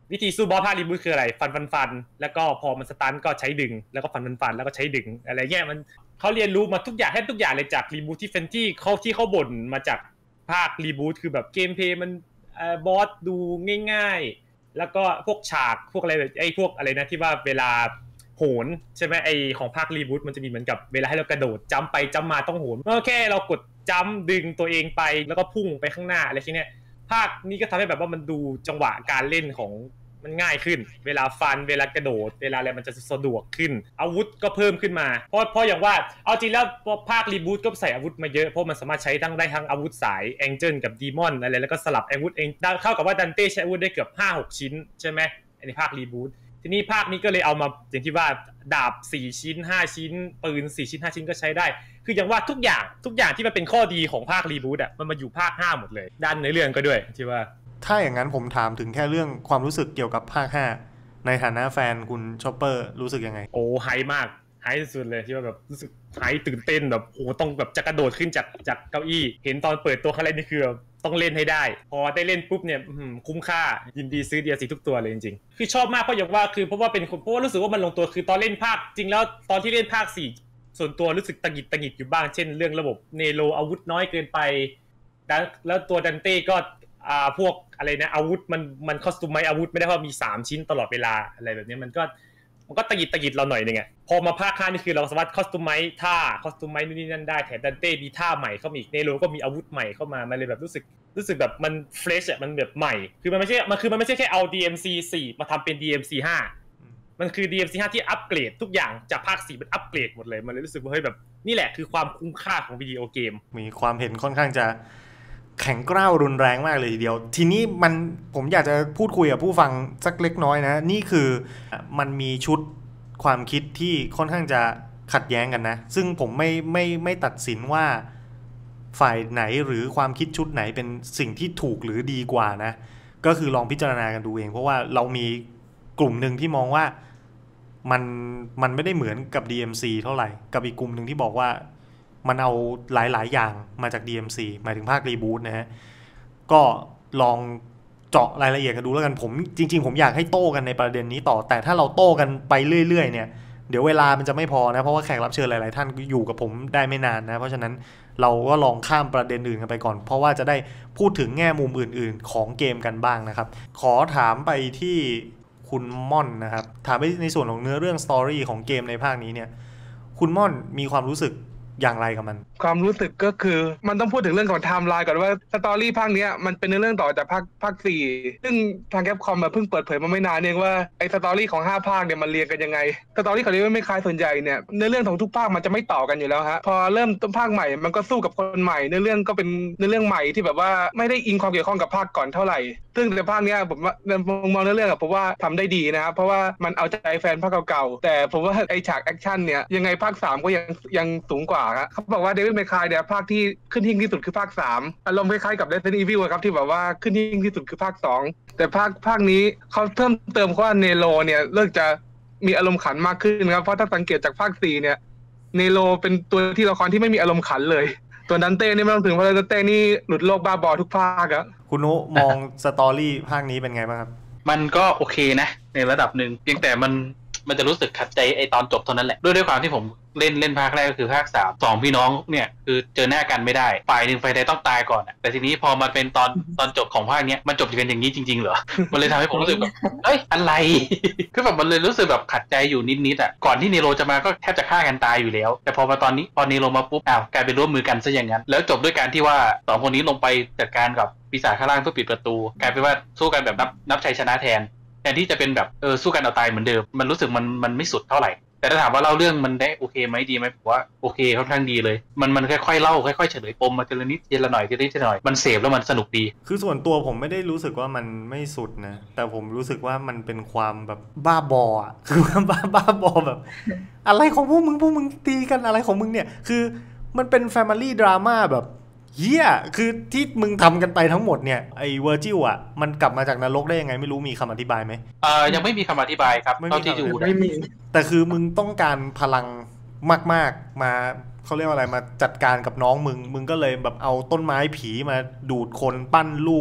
วิธีสู้บอสภาครีบูทคืออะไรฟันฟันฟันแล้วก็พอมันสตันก็ใช้ดึงแล้วก็ฟันฟันฟันแล้วก็ใช้ดึงอะไรเงี้ยมันเขาเรียนรู้มาทุกอย่างให้ทุกอย่างเลยจากรีบูทที่เฟนที่เขาที่เขาบ่นมาจากภาครีบูทคือแบบเกมเพลย์มันเอ่อบอสดูง่ายๆแล้วก็พวกฉากพวกอะไรไอ้พวกอะไรนะที่ว่าเวลาโหนใช่ไหมไอของภาครีบูทมันจะมีเหมือนกับเวลาให้เรากระโดดจัมไปจัมมาต้องโหนก็แค่เรากดจัมดึงตัวเองไปแล้วก็พุ่งไปข้างหน้าอะไรทีเนี้ยภาคนี้ก็ทำให้แบบว่ามันดูจังหวะการเล่นของมันง่ายขึ้นเวลาฟันเวลากระโดดเวลาอะไรมันจะสะดวกขึ้นอาวุธก็เพิ่มขึ้นมาเพราะเพราะอย่างว่าเอาจริงแล้วภาครีบูทก็ใส่อาวุธมาเยอะเพราะมันสามารถใช้ทั้งได้ทั้งอาวุธสายแองเจิลกับดีมอนอะไรแล้วก็สลับอาวุธเองเข้ากับว่าดันเต้ใช้อาวุธได้เกือบ ห้าหก ชิ้นใช่ไหมในภาครีบูททีนี้ภาคนี้ก็เลยเอามาอย่างที่ว่าดาบสี่ชิ้นห้าชิ้นปืนสี่ชิ้นห้าชิ้นก็ใช้ได้คืออย่างว่าทุกอย่างทุกอย่างที่มันเป็นข้อดีของภาครีบูทอ่ะมันมาอยู่ภาคห้าหมดเลยด้านเนื้อเรื่องก็ด้วยที่ว่าถ้าอย่างนั้นผมถามถึงแค่เรื่องความรู้สึกเกี่ยวกับภาคห้าในฐานะแฟนคุณชอปเปอร์รู้สึกยังไงโอ้ไฮมากไฮสุดเลยที่ว่าแบบรู้สึกไฮตื่นเต้นแบบโอ้ต้องแบบจะกระโดดขึ้นจากจากเก้าอี้เห็นตอนเปิดตัวครั้งแรกนี่คือต้องเล่นให้ได้พอได้เล่นปุ๊บเนี่ยคุ้มค่ายินดีซื้อ ดี แอล ซี ทุกตัวเลยจริงๆคือชอบมากเพราะอย่างว่าคือเพราะว่าเป็นเพราะว่ารู้สึกว่ามันลงตัวคือตอนเล่นภาคจริงแล้วตอนที่เล่นภาคสี่ส่วนตัวรู้สึกตังหิดตังหิดอยู่บ้างเช่นเรื่องระบบเนโรอาวุธน้อยเกินไปแล้วตัวดันเต้ก็อ่าพวกอะไรนะอาวุธมันมันคอสตูมไมอาวุธไม่ได้เพราะมีสามชิ้นตลอดเวลาอะไรแบบนี้มันก็มันก็ตะกิดตะกิดเราหน่อยนึงไงพอมาภาคห้านี่คือเราสามารถคอสตูมไมท่าคอสตูมไมนู่นนี่นั่นได้แถมดันเต้มีท่าใหม่เข้ามาอีกเนโรก็มีอาวุธใหม่เข้ามามันเลยแบบรู้สึกรู้สึกแบบมันเฟรชอ่ะมันแบบใหม่คือมันไม่ใช่มันคือมันไม่ใช่แค่เอา ดี เอ็ม ซี สี่มาทำเป็น ดี เอ็ม ซี ห้ามันคือ ดี เอ็ม ซี ห้าที่อัปเกรดทุกอย่างจากภาคสี่มันอัปเกรดหมดเลยมันเลยรู้สึกว่าเฮ้ยแบบนี่แหละคือความคุ้มค่าของวิดีโอเกมมีความเห็นค่อนข้างจะแข็งกร้าวรุนแรงมากเลยทีเดียวทีนี้มันผมอยากจะพูดคุยกับผู้ฟังสักเล็กน้อยนะนี่คือมันมีชุดความคิดที่ค่อนข้างจะขัดแย้งกันนะซึ่งผมไม่ไม่ไม่ตัดสินว่าฝ่ายไหนหรือความคิดชุดไหนเป็นสิ่งที่ถูกหรือดีกว่านะก็คือลองพิจารณากันดูเองเพราะว่าเรามีกลุ่มหนึ่งที่มองว่ามันมันไม่ได้เหมือนกับ ดี เอ็ม ซี เท่าไหร่กับอีกกลุ่มหนึ่งที่บอกว่ามันเอาหลายๆอย่างมาจาก ดี เอ็ม ซี หมายถึงภาครีบูทนะฮะก็ลองเจาะรายละเอียดกันดูแล้วกันผมจริงๆผมอยากให้โต้กันในประเด็นนี้ต่อแต่ถ้าเราโต้กันไปเรื่อยๆเนี่ยเดี๋ยวเวลามันจะไม่พอนะเพราะว่าแขกรับเชิญหลายๆท่านอยู่กับผมได้ไม่นานนะเพราะฉะนั้นเราก็ลองข้ามประเด็นอื่นกันไปก่อนเพราะว่าจะได้พูดถึงแง่มุมอื่นๆของเกมกันบ้างนะครับขอถามไปที่คุณม่อนนะครับถามไปในส่วนของเนื้อเรื่องสตอรี่ของเกมในภาคนี้เนี่ยคุณม่อนมีความรู้สึกอย่างไรกับมันความรู้สึกก็คือมันต้องพูดถึงเรื่องของไทม์ไลน์ก่อนว่าสตอรี่ภาคนี้มันเป็นเรื่องต่อจากภาคภาคสี่ซึ่งทางแคปคอมมาเพิ่งเปิดเผยมาไม่นานเองว่าไอ้สตอรี่ของห้าภาคเนี่ยมันเรียงกันยังไงสตอรี่ของเรื่องไม่คล้ายส่วนใหญ่เนี่ยเนื้อเรื่องของทุกภาคมันจะไม่ต่อกันอยู่แล้วฮะพอเริ่มต้นภาคใหม่มันก็สู้กับคนใหม่เนื้อเรื่องก็เป็นเนื้อเรื่องใหม่ที่แบบว่าไม่ได้อิงความเกี่ยวข้องกับภาคก่อนเท่าไหร่ซึ่งในภาคนี้ผมว่าในมุมมองเนื้อเรื่องอะผมว่าทำได้ดีนะครับเพราะว่ามันเอาใจแฟนภาคเก่าๆแต่ผมว่าไอ้ฉากแอคชั่นเนี่ยยังไงภาคสามก็ยังยังสูงกว่าครับเขาบอกว่าเดวิดเมคายเนี่ยภาคที่ขึ้นหิ้งที่สุดคือภาคสามอารมณ์คล้ายๆกับ Resident Evil ครับที่แบบว่าขึ้นหิ้งที่สุดคือภาคสองแต่ภาคภาคนี้เขาเพิ่มเติมว่าเนโรเนี่ยเลิกจะมีอารมณ์ขันมากขึ้นครับเพราะถ้าสังเกตจากภาคสี่เนี่ยเนโรเป็นตัวที่ละครที่ไม่มีอารมณ์ขันเลยตัวดันเต้นี่ไม่ต้องถึงเพราะดันเต้นี่หลุดโลกบ้าบอทุกภาคครับคุณนุมองสตอรี่ภาคนี้เป็นไงบ้างครับมันก็โอเคนะในระดับหนึ่งเพียงแต่มันมันจะรู้สึกขัดใจไอตอนจบเท่านั้นแหละด้วยด้วยความที่ผมเล่นเล่นภาคแรกก็คือภาคสามสองพี่น้องเนี่ยคือเจอหน้ากันไม่ได้ฝ่ายหนึ่งฝ่ายใดต้องตายก่อนอ่ะแต่ทีนี้พอมาเป็นตอนตอนจบของภาคเนี้ยมันจบกันอย่างนี้จริงๆเหรอมันเลยทำให้ผมรู้สึกแบบเอ้ยอะไรคือแบบมันเลยรู้สึกแบบขัดใจอยู่นิดๆอ่ะก่อนที่เนโรจะมาก็แทบจะฆ่ากันตายอยู่แล้วแต่พอมาตอนนี้พอเนโรมาปุ๊บอ้าวกลายเป็นร่วมมือกันซะอย่างนั้นแล้วจบด้วยการที่ว่าสองคนนี้ลงไปจัดการกับปีศาจข้างล่างเพื่อปิดประตูกลายเป็นว่าสู้กันแบบนับนับชัยชนะแทนแทนที่จะเป็นแบบเออสู้กันเอาตายเหมือนเดิมมันรู้สึกมันมันไม่สุดเท่าไหร่แต่ถ้าถามว่าเล่าเรื่องมันได้โอเคไหมดีไหมผมว่าโอเคค่อนข้างดีเลยมันมันค่อยๆเล่าค่อยๆเฉลยปมมาทีละนิดทีละหน่อยทีละนิดทีละหน่อยมันเสพแล้วมันสนุกดีคือส่วนตัวผมไม่ได้รู้สึกว่ามันไม่สุดนะแต่ผมรู้สึกว่ามันเป็นความแบบบ้าบออ่ะคือบ้าบ้าบอแบบอะไรของพวกมึงพวกมึงตีกันอะไรของมึงเนี่ยคือมันเป็นแฟมิลี่ดราม่าแบบเฮียคือที่มึงทำกันไปทั้งหมดเนี่ยไอ้เวอร์จิลอ่ะมันกลับมาจากนรกได้ยังไงไม่รู้มีคำอธิบายไหมเอ่อยังไม่มีคำอธิบายครับเท่าที่ดูไม่มีแต่คือมึงต้องการพลังมากๆมาเขาเรียกว่าอะไรมาจัดการกับน้องมึงมึงก็เลยแบบเอาต้นไม้ผีมาดูดคนปั้นลูก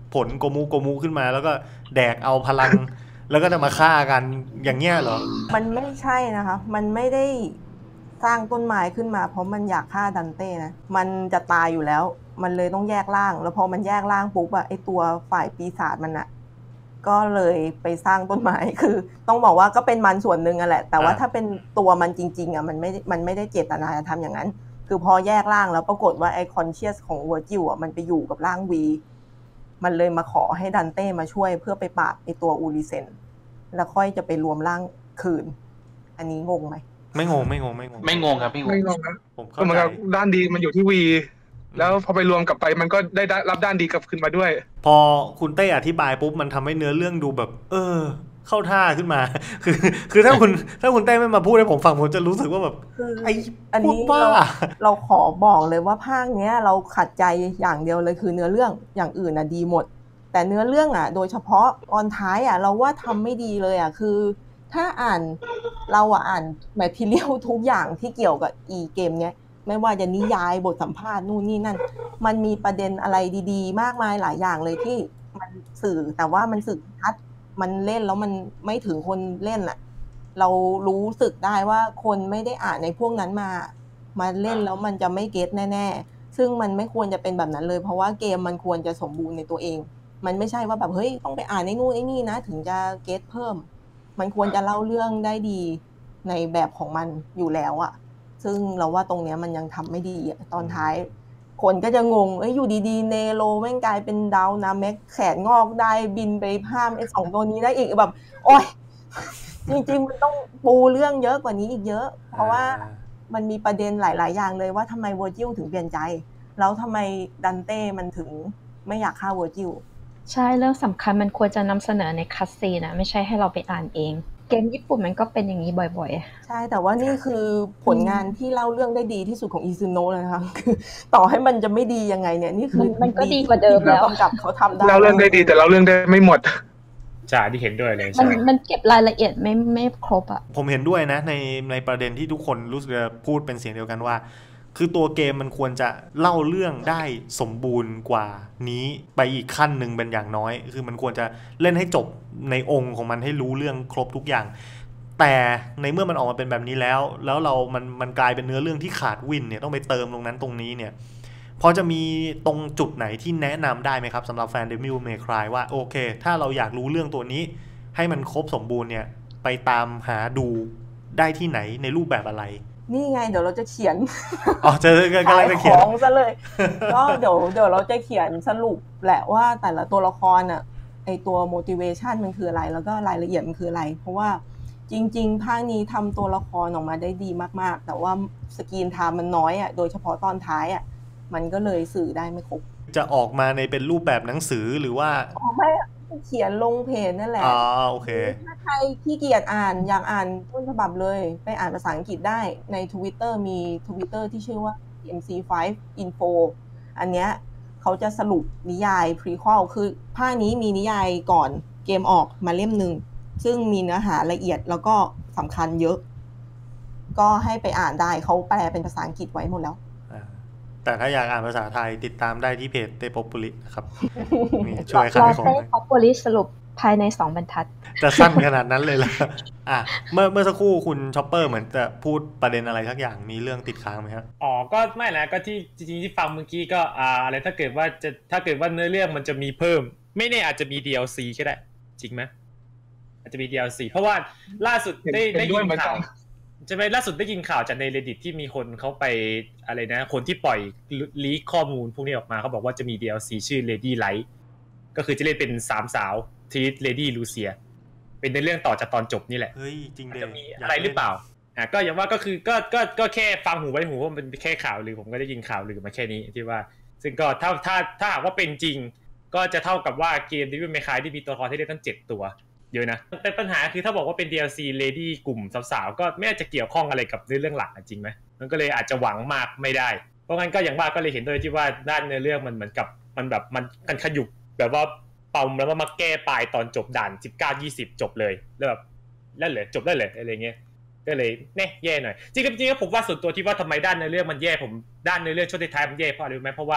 ผลโกมุโกมุขึ้นมาแล้วก็แดกเอาพลัง แล้วก็จะมาฆ่ากันอย่างเงี้ยเหรอมันไม่ใช่นะคะมันไม่ได้สร้างต้นไม้ขึ้นมาเพราะมันอยากฆ่าดันเต้นะมันจะตายอยู่แล้วมันเลยต้องแยกร่างแล้วพอมันแยกร่างปุ๊บอะไอตัวฝ่ายปีศาจมันอะก็เลยไปสร้างต้นไม้คือต้องบอกว่าก็เป็นมันส่วนหนึ่งอะแหละแต่ว่าถ้าเป็นตัวมันจริงๆอะมันไม่มันไม่ได้เจตนาจะทำอย่างนั้นคือพอแยกร่างแล้วปรากฏว่าไอคอนเชียสของเวอร์จิลอะมันไปอยู่กับร่างวีมันเลยมาขอให้ดันเต้มาช่วยเพื่อไปปราบไอตัวอูริเซนแล้วค่อยจะไปรวมร่างคืนอันนี้งงไหมไม่งงไม่งงไม่งงไม่งงครับไม่งงไม่งงครับผมเข้าใจด้านดีมันอยู่ที่วีแล้วพอไปรวมกลับไปมันก็ได้รับด้านดีกลับขึ้นมาด้วยพอคุณเต้อธิบายปุ๊บมันทำให้เนื้อเรื่องดูแบบเออเข้าท่าขึ้นมาคือคือถ้าคุณถ้าคุณเต้ไม่มาพูดให้ผมฟังผมจะรู้สึกว่าแบบไอ้อันนี้เราเราขอบอกเลยว่าภาคเนี้ยเราขัดใจอย่างเดียวเลยคือเนื้อเรื่องอย่างอื่นน่ะดีหมดแต่เนื้อเรื่องอ่ะโดยเฉพาะตอนท้ายอ่ะเราว่าทำไม่ดีเลยอ่ะคือถ้าอ่านเราอ่ะอ่านแมททีเรียลทุกอย่างที่เกี่ยวกับอีเกมเนี้ยไม่ว่าจะนิยายบทสัมภาษณ์นู่นนี่นั่นมันมีประเด็นอะไรดีๆมากมายหลายอย่างเลยที่มันสื่อแต่ว่ามันสื่อชัดมันเล่นแล้วมันไม่ถึงคนเล่นอ่ะเรารู้สึกได้ว่าคนไม่ได้อ่านในพวกนั้นมามาเล่นแล้วมันจะไม่เก็ตแน่ๆซึ่งมันไม่ควรจะเป็นแบบนั้นเลยเพราะว่าเกมมันควรจะสมบูรณ์ในตัวเองมันไม่ใช่ว่าแบบเฮ้ยต้องไปอ่านในนู่นไอ้นี่นะถึงจะเก็ตเพิ่มมันควรจะเล่าเรื่องได้ดีในแบบของมันอยู่แล้วอะซึ่งเราว่าตรงเนี้ยมันยังทำไม่ดีอะตอนท้ายคนก็จะงงเอ้ยอยู่ดีๆเนโรแม่งกลายเป็นดาวนาเม็กแขนงอกได้บินไปห้ามไอ้สองตัวนี้ได้อีกแบบโอ๊ยจริงๆมันต้องปูเรื่องเยอะกว่านี้อีกเยอะเพราะว่ามันมีประเด็นหลายๆอย่างเลยว่าทำไมเวอร์จิลถึงเปลี่ยนใจแล้วทำไมดันเต้มันถึงไม่อยากฆ่าเวอร์จิลใช่เรื่องสำคัญมันควรจะนำเสนอในคัสซีนนะไม่ใช่ให้เราไปอ่านเองเกมญี่ปุ่นมันก็เป็นอย่างนี้บ่อยๆใช่แต่ว่านี่คือผลงานที่เล่าเรื่องได้ดีที่สุดของอิซุโนะเลยนะคะคือต่อให้มันจะไม่ดียังไงเนี่ยนี่คือมันก็ดีกว่าเดิมแล้วกับเขาทำได้เล่าเรื่องได้ดีแต่เล่าเรื่องได้ไม่หมดใช่ที่เห็นด้วยเลยมันมันเก็บรายละเอียดไม่ไม่ครบอ่ะผมเห็นด้วยนะในในประเด็นที่ทุกคนรู้สึกจะพูดเป็นเสียงเดียวกันว่าคือตัวเกมมันควรจะเล่าเรื่องได้สมบูรณ์กว่านี้ไปอีกขั้นหนึ่งเป็นอย่างน้อยคือมันควรจะเล่นให้จบในองค์ของมันให้รู้เรื่องครบทุกอย่างแต่ในเมื่อมันออกมาเป็นแบบนี้แล้วแล้วเรามันมันกลายเป็นเนื้อเรื่องที่ขาดวินเนี่ยต้องไปเติมตรงนั้นตรงนี้เนี่ยพอจะมีตรงจุดไหนที่แนะนำได้ไหมครับสำหรับแฟน Devil May Cry ว่าโอเคถ้าเราอยากรู้เรื่องตัวนี้ให้มันครบสมบูรณ์เนี่ยไปตามหาดูได้ที่ไหนในรูปแบบอะไรนี่ไงเดี๋ยวเราจะเขียนอ๋อจะกำลังจะเขียนของซะเลยก็เดี๋ยวเดี๋ยวเราจะเขียนสรุปแหละว่าแต่ละตัวละครอ่ะไอตัว motivation มันคืออะไรแล้วก็รายละเอียดมันคืออะไรเพราะว่าจริงๆภาคนี้ทำตัวละครออกมาได้ดีมากๆแต่ว่าสกรีนไทม์มันน้อยอ่ะโดยเฉพาะตอนท้ายอ่ะมันก็เลยสื่อได้ไม่ครบจะออกมาในเป็นรูปแบบหนังสือหรือว่าอ๋อไม่เขียนลงเพจนั่นแหละอ๋อโอเคถ้าใครขี้เกียจอ่านอยากอ่านต้นฉบับเลยไปอ่านภาษาอังกฤษได้ใน Twitter มี Twitter ที่ชื่อว่า เอ็ม ซี ไฟว์ Info อันเนี้ยเขาจะสรุปนิยาย prequel คือภาคนี้มีนิยายก่อนเกมออกมาเล่มนึงซึ่งมีเนื้อหาละเอียดแล้วก็สำคัญเยอะก็ให้ไปอ่านได้เขาแปลเป็นภาษาอังกฤษไว้หมดแล้วแต่ถ้าอยากอ่านภาษาไทยติดตามได้ที่เพจเตปอปุริครับมีช่วยขายของให้ปอปุริสรุปภายในสองบรรทัดจะสั้นขนาดนั้นเลยล่ะอ่ะเมื่อเมื่อสักครู่คุณช็อปเปอร์เหมือนจะพูดประเด็นอะไรสักอย่างมีเรื่องติดค้างไหมครับอ๋อก็ไม่นะก็ที่จริงๆที่ฟังเมื่อกี้ก็อ่าอะไรถ้าเกิดว่าจะถ้าเกิดว่าเนื้อเรื่องมันจะมีเพิ่มไม่แน่อาจจะมี ดี แอล ซี ก็ได้จริงไหมอาจจะมี ดี แอล ซี เพราะว่าล่าสุดได้ได้ยินข่าวจะไปล่าสุดได้ยินข่าวจากใน Reddit ที่มีคนเขาไปอะไรนะคนที่ปล่อยลีคข้อมูลพวกนี้ออกมาเขาบอกว่าจะมี ดี แอล ซี ชื่อ Lady Light ก็คือจะเล่นเป็นสามสาวที่ Lady Lucia เป็นในเรื่องต่อจากตอนจบนี่แหละเฮ้ยจริงเด้จะมีอะไรหรือเปล่าอ่ะก็อย่างว่าก็คือก็ก็ก็แค่ฟังหูไว้หูว่ามันเป็นแค่ข่าวลือผมก็ได้ยินข่าวลือมาแค่นี้ที่ว่าซึ่งก็ถ้าถ้าถ้าหากว่าเป็นจริงก็จะเท่ากับว่าเกม Devil May Cryที่มีตัวละครที่ได้ตั้งเจ็ดตัวเยอะนะแต่ปัญหาคือถ้าบอกว่าเป็น ดี แอล ซี Lady กลุ่มสาวๆก็ไม่น่าจะเกี่ยวข้องอะไรกับเรื่องหลักจริงไหมมันก็เลยอาจจะหวังมากไม่ได้เพราะงั้นก็อย่างว่าก็เลยเห็นด้วยที่ว่าด้านเนื้อเรื่องมันเหมือนกับมันแบบมันกันขยุกแบบว่าเป่าแล้วมาแก้ปลายตอนจบด่านสิบเก้า ยี่สิบจบเลยแล้วแบบแล้วเหรอจบได้เลยอะไรเงี้ยก็เลยแน่แย่หน่อยจริงๆจริงๆผมว่าส่วนตัวที่ว่าทำไมด้านเนื้อเรื่องมันแย่ผมด้านเนื้อเรื่องช่วงท้ายมันแย่เพราะอะไรรู้ไหมเพราะว่า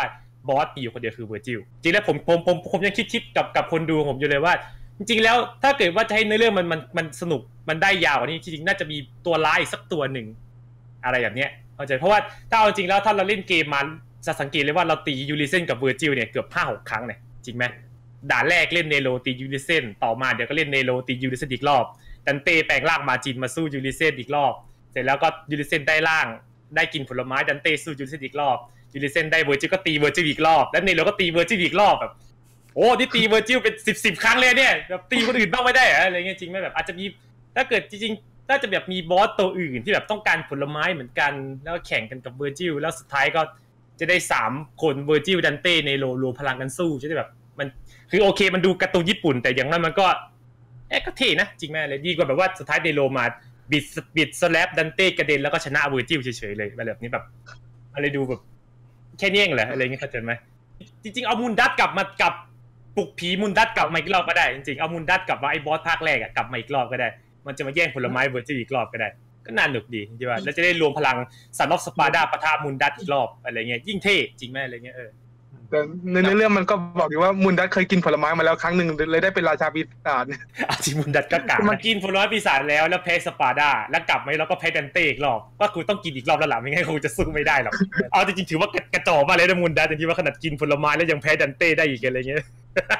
บอสมีอยู่คนเดียวคือเวอร์จิลจริงแล้วผมผมผมผมยังคิดๆกับกับคนดูผมอยู่เลยว่าจริงๆแล้วถ้าเกิดว่าจะให้เนื้อเรื่องมันมันมันสนุกมันได้ยาวกว่านี้จริงๆน่าจะมีตัวร้ายอีกสักตัวหนึ่งอะไรแบบเนี้ยเข้าใจเพราะว่าถ้าเอาจริงแล้วถ้าเราเล่นเกมมาจะสังเกตเลยว่าเราตียูริเซนกับเวอร์จิลเนี่ยเกือบ ห้าหก ครั้งเนี่ยจริงไหมด่านแรกเล่นเนโรตียูริเซนต่อมาเดี๋ยวก็เล่นเนโรตียูริเซนอีกรอบดันเต้แปลงร่างมาจินมาสู้ยูริเซนอีกรอบเสร็จแล้วก็ยูริเซนได้ร่างได้กินผลไม้ดันเต้สู้ยูริเซนอีกรอบยูริเซนได้เวอร์จิลก็ตีเวอร์จิลอีกรอบแล้วเนโรก็ตีเวอร์จิลอีกรอบแบบโอ้ที่ตีเวอร์จิลเป็นสิบสิบครั้งเลยเนี่ยแบบตีคนอื่นบ้างไม่ได้อะไรเงี้ยจริงไหมแบบอาจจะมีถ้าเกิดจริงๆถ้าจะแบบมีบอสตัวอื่นที่แบบต้องการผลไม้เหมือนกันแล้วแข่งกันกับเวอร์จิลแล้วสุดท้ายก็จะได้สามคนเวอร์จิลดันเต้เนโรรวมพลังกันสู้จะได้แบบมันคือโอเคมันดูการ์ตูนญี่ปุ่นแต่อย่างนั้นมันก็เอ๊ะก็เท่นะจริงไหมเลยดีกว่าแบบว่าสุดท้ายเนโรมาบิดบิดสแลปดันเต้กระเด็นแล้วก็ชนะเวอร์จิลเฉยๆเลยแบบนี้แบบอะไรดูแบบแค่นี้เองแหละอะไรเงี้ยเข้าใจไหมจริงๆเอามุนดัตกลับมากับปลุกผีมุนดัตกลับมาอีกรอบก็ได้จริงๆเอามุนดัตกลับมาไอ้บอสภาคแรกอะกลับมาอีกรอบก็ได้มันจะมาแย่งผลไม้เวอร์จิลอีกรอบก็ได้ก็น่าหนุกดีใช่ป่ะแล้วจะได้รวมพลังซันออฟสปาร์ดาปะทะมุนดัตอีกรอบอะไรเงี้ยยิ่งเท่จริงไหมอะไรเงี้ยเออแต่ในเรื่องมันก็บอกอยู่ว่ามุนดัตเคยกินผลไม้มาแล้วครั้งหนึ่งเลยได้เป็นราชาปีศาจอาจิมุนดัตก็กลับมากินผลไม้ปีศาจแล้วแล้วแพ้สปาร์ดาแล้วกลับมาแล้วก็แพ้ดันเต้อีกรอบก็คือต้องกินอีกรอบแล้วล่ะไม่งั้นคงจะสู้ไม่ได้หรอกเอาจริงๆถือว่ากระจอกมากเลยนะมุนดัตจริงๆว่าขนาดกินผลไม้แล้วยังแพ้ดันเต้ได้อีกอะไรเงี้ย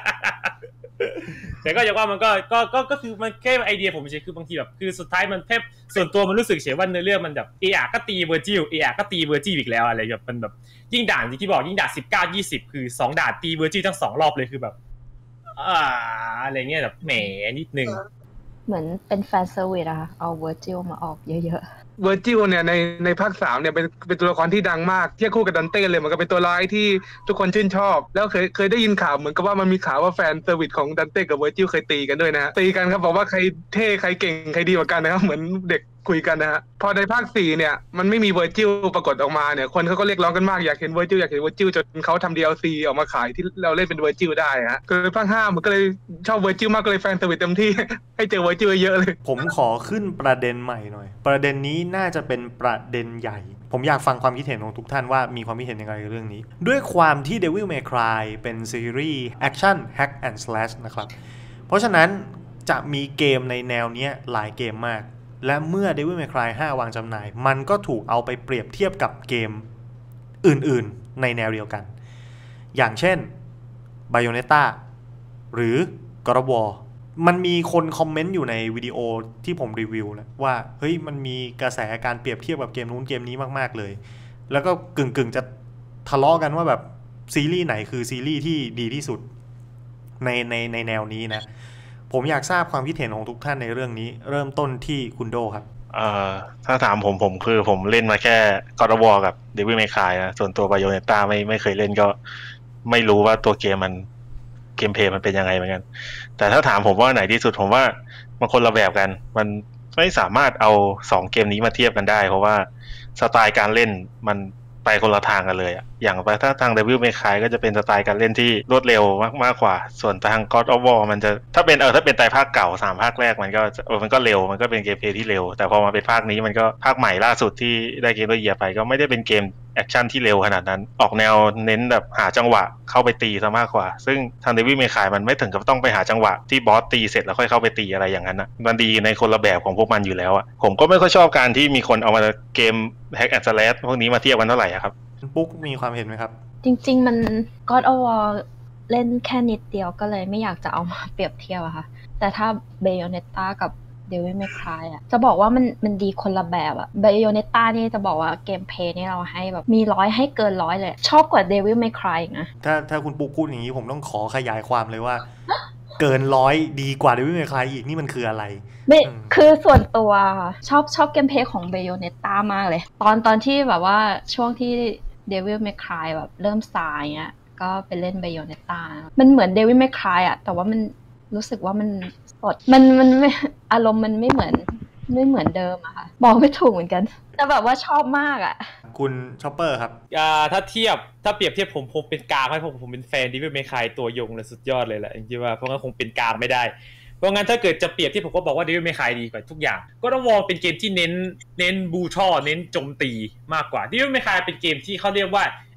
แต่ก็อย่างว่ามันก็ก็ก็ก็คือมันแค่ไอเดียผมเฉยคือบางทีแบบคือสุดท้ายมันแค่ส่วนตัวมันรู้สึกเฉยว่าในเรื่องมันแบบเออะก็ตีเวอร์จิลเออะก็ตีเวอร์จิลอีกแล้วอะไรแบบมันแบบยิ่งด่านที่บอกยิ่งด่านสิบเก้า ยี่สิบคือสองด่านตีเวอร์จิลทั้งสองรอบเลยคือแบบอ่าอะไรเงี้ยแบบแหมนิดนึงเหมือนเป็นแฟนเซอร์วิสอะเอาเวอร์จิลมาออกเยอะๆเวอร์จิลเนี่ยในในภาคสามเนี่ยเป็นเป็นตัวละครที่ดังมากเทียบคู่กับดันเต้เลยมันก็เป็นตัวร้ายที่ทุกคนชื่นชอบแล้วเคยเคยได้ยินข่าวเหมือนกับว่ามันมีข่าวว่าแฟนเซอร์วิสของดันเต้กับเวอร์จิลเคยตีกันด้วยนะตีกันครับบอกว่าใครเท่ใครเก่งใครดีกว่ากันนะครับเหมือนเด็กคุยกันนะฮะพอในภาคสี่เนี่ยมันไม่มีเวอร์จิลปรากฏออกมาเนี่ยคนเขาก็เรียกร้องกันมากอยากเห็นเวอร์จิลอยากเห็นเวอร์จิลจนเขาทำ ดี แอล ซี ออกมาขายที่เราเล่นเป็นเวอร์จิลได้ฮะคือภาคห้ามันก็เลยชอบเวอร์จิลมากก็เลยแฟนเซอร์วิสเต็มที่ให้เจอเวอร์จิลเยอะเลยผมขอขึ้นประเด็นใหม่หน่อยประเด็นนี้น่าจะเป็นประเด็นใหญ่ผมอยากฟังความคิดเห็นของทุกท่านว่ามีความคิดเห็นยังไงในเรื่องนี้ด้วยความที่ Devil May Cry เป็นซีรีส์แอคชั่น Hack and Slash นะครับเพราะฉะนั้นจะมีเกมในแนวนี้หลายเกมมากและเมื่อ Devil May Cry ห้าวางจำหน่ายมันก็ถูกเอาไปเปรียบเทียบกับเกมอื่นๆในแนวเดียวกันอย่างเช่น Bayonetta หรือ God of War มันมีคนคอมเมนต์อยู่ในวิดีโอที่ผมรีวิวแล้วว่าเฮ้ยมันมีกระแสการเปรียบเทียบกับเกมนู้นเกมนี้มากๆเลยแล้วก็กึ่งๆจะทะเลาะกันว่าแบบซีรีส์ไหนคือซีรีส์ที่ดีที่สุดในในในแนวนี้นะผมอยากทราบความคิดเห็นของทุกท่านในเรื่องนี้เริ่มต้นที่คุณโดครับเอ่อถ้าถามผมผมคือผมเล่นมาแค่ God of War กับ Devil May Cry นะส่วนตัว Bayonetta ไม่ไม่เคยเล่นก็ไม่รู้ว่าตัวเกมมันเกมเพลย์มันเป็นยังไงเหมือนกันแต่ถ้าถามผมว่าไหนที่สุดผมว่ามันคนละแบบกันมันไม่สามารถเอาสองเกมนี้มาเทียบกันได้เพราะว่าสไตล์การเล่นมันไปคนละทางกันเลยอะอย่างถ้าทาง Devil May Cry ก็จะเป็นสไตล์การเล่นที่รวดเร็วมากมากกว่าส่วนทาง God of War มันจะถ้าเป็นเออถ้าเป็นไตรภาคเก่าสามภาคแรกมันก็เออมันก็เร็วมันก็เป็นเกมเพลย์ที่เร็วแต่พอมาเป็นภาคนี้มันก็ภาคใหม่ล่าสุดที่ได้เกมตัวเยียไปก็ไม่ได้เป็นเกมแอคชั่นที่เร็วขนาดนั้นออกแนวเน้นแบบหาจังหวะเข้าไปตีซะมากกว่าซึ่งทาง Devil May Cry มันไม่ถึงกับต้องไปหาจังหวะที่บอสตีเสร็จแล้วค่อยเข้าไปตีอะไรอย่างนั้นนะมันดีในคนละแบบของพวกมันอยู่แล้วอะผมก็ไม่ค่อยชอบการที่มีคนเอามาเกม Hack and Slash พวกนี้มาเทียบกันเท่าไหร่ครับปุ๊กมีความเห็นไหมครับจริงๆมัน God of War เล่นแค่นิดเดียวก็เลยไม่อยากจะเอามาเปรียบเทียบอะค่ะแต่ถ้า Bayonetta กับ Devil May Cry อะจะบอกว่ามันมันดีคนละแบบอะ Bayonetta นี่จะบอกว่าเกมเพลย์นี่เราให้แบบมีร้อยให้เกินร้อยเลยชอบกว่า Devil May Cry อีกนะถ้าถ้าคุณปุ๊กพูดอย่างนี้ผมต้องขอขยายความเลยว่า เกินร้อยดีกว่า Devil May Cry อีกนี่มันคืออะไรไม่คือส่วนตัวชอบชอบเกมเพลย์ของ Bayonetta มากเลยตอนตอนที่แบบว่าช่วงที่Devil May Cry แบบเริ่มสายเงี้ยก็ไปเล่น Bayonetta มันเหมือน Devil May Cry อ่ะแต่ว่ามันรู้สึกว่ามันสดมันมันไม่อารมณ์มันไม่เหมือนไม่เหมือนเดิมอะค่ะบอกไม่ถูกเหมือนกันแต่แบบว่าชอบมากอะคุณชอปเปอร์ครับอ่าถ้าเทียบถ้าเปรียบเทียบผมผมเป็นกลางให้ผมผมเป็นแฟน Devil May Cry ตัวยงเลยสุดยอดเลยแหละจริงๆว่าเพราะงั้นคงเป็นกลางไม่ได้เพราะงั้นถ้าเกิดจะเปรียบที่ผมก็บอกว่า Devil May Cry ดีกว่าทุกอย่างก็ต้องมองเป็นเกมที่เน้นเน้นบูช่อเน้นโจมตีมากกว่า Devil May Cry เป็นเกมที่เขาเรียกว่า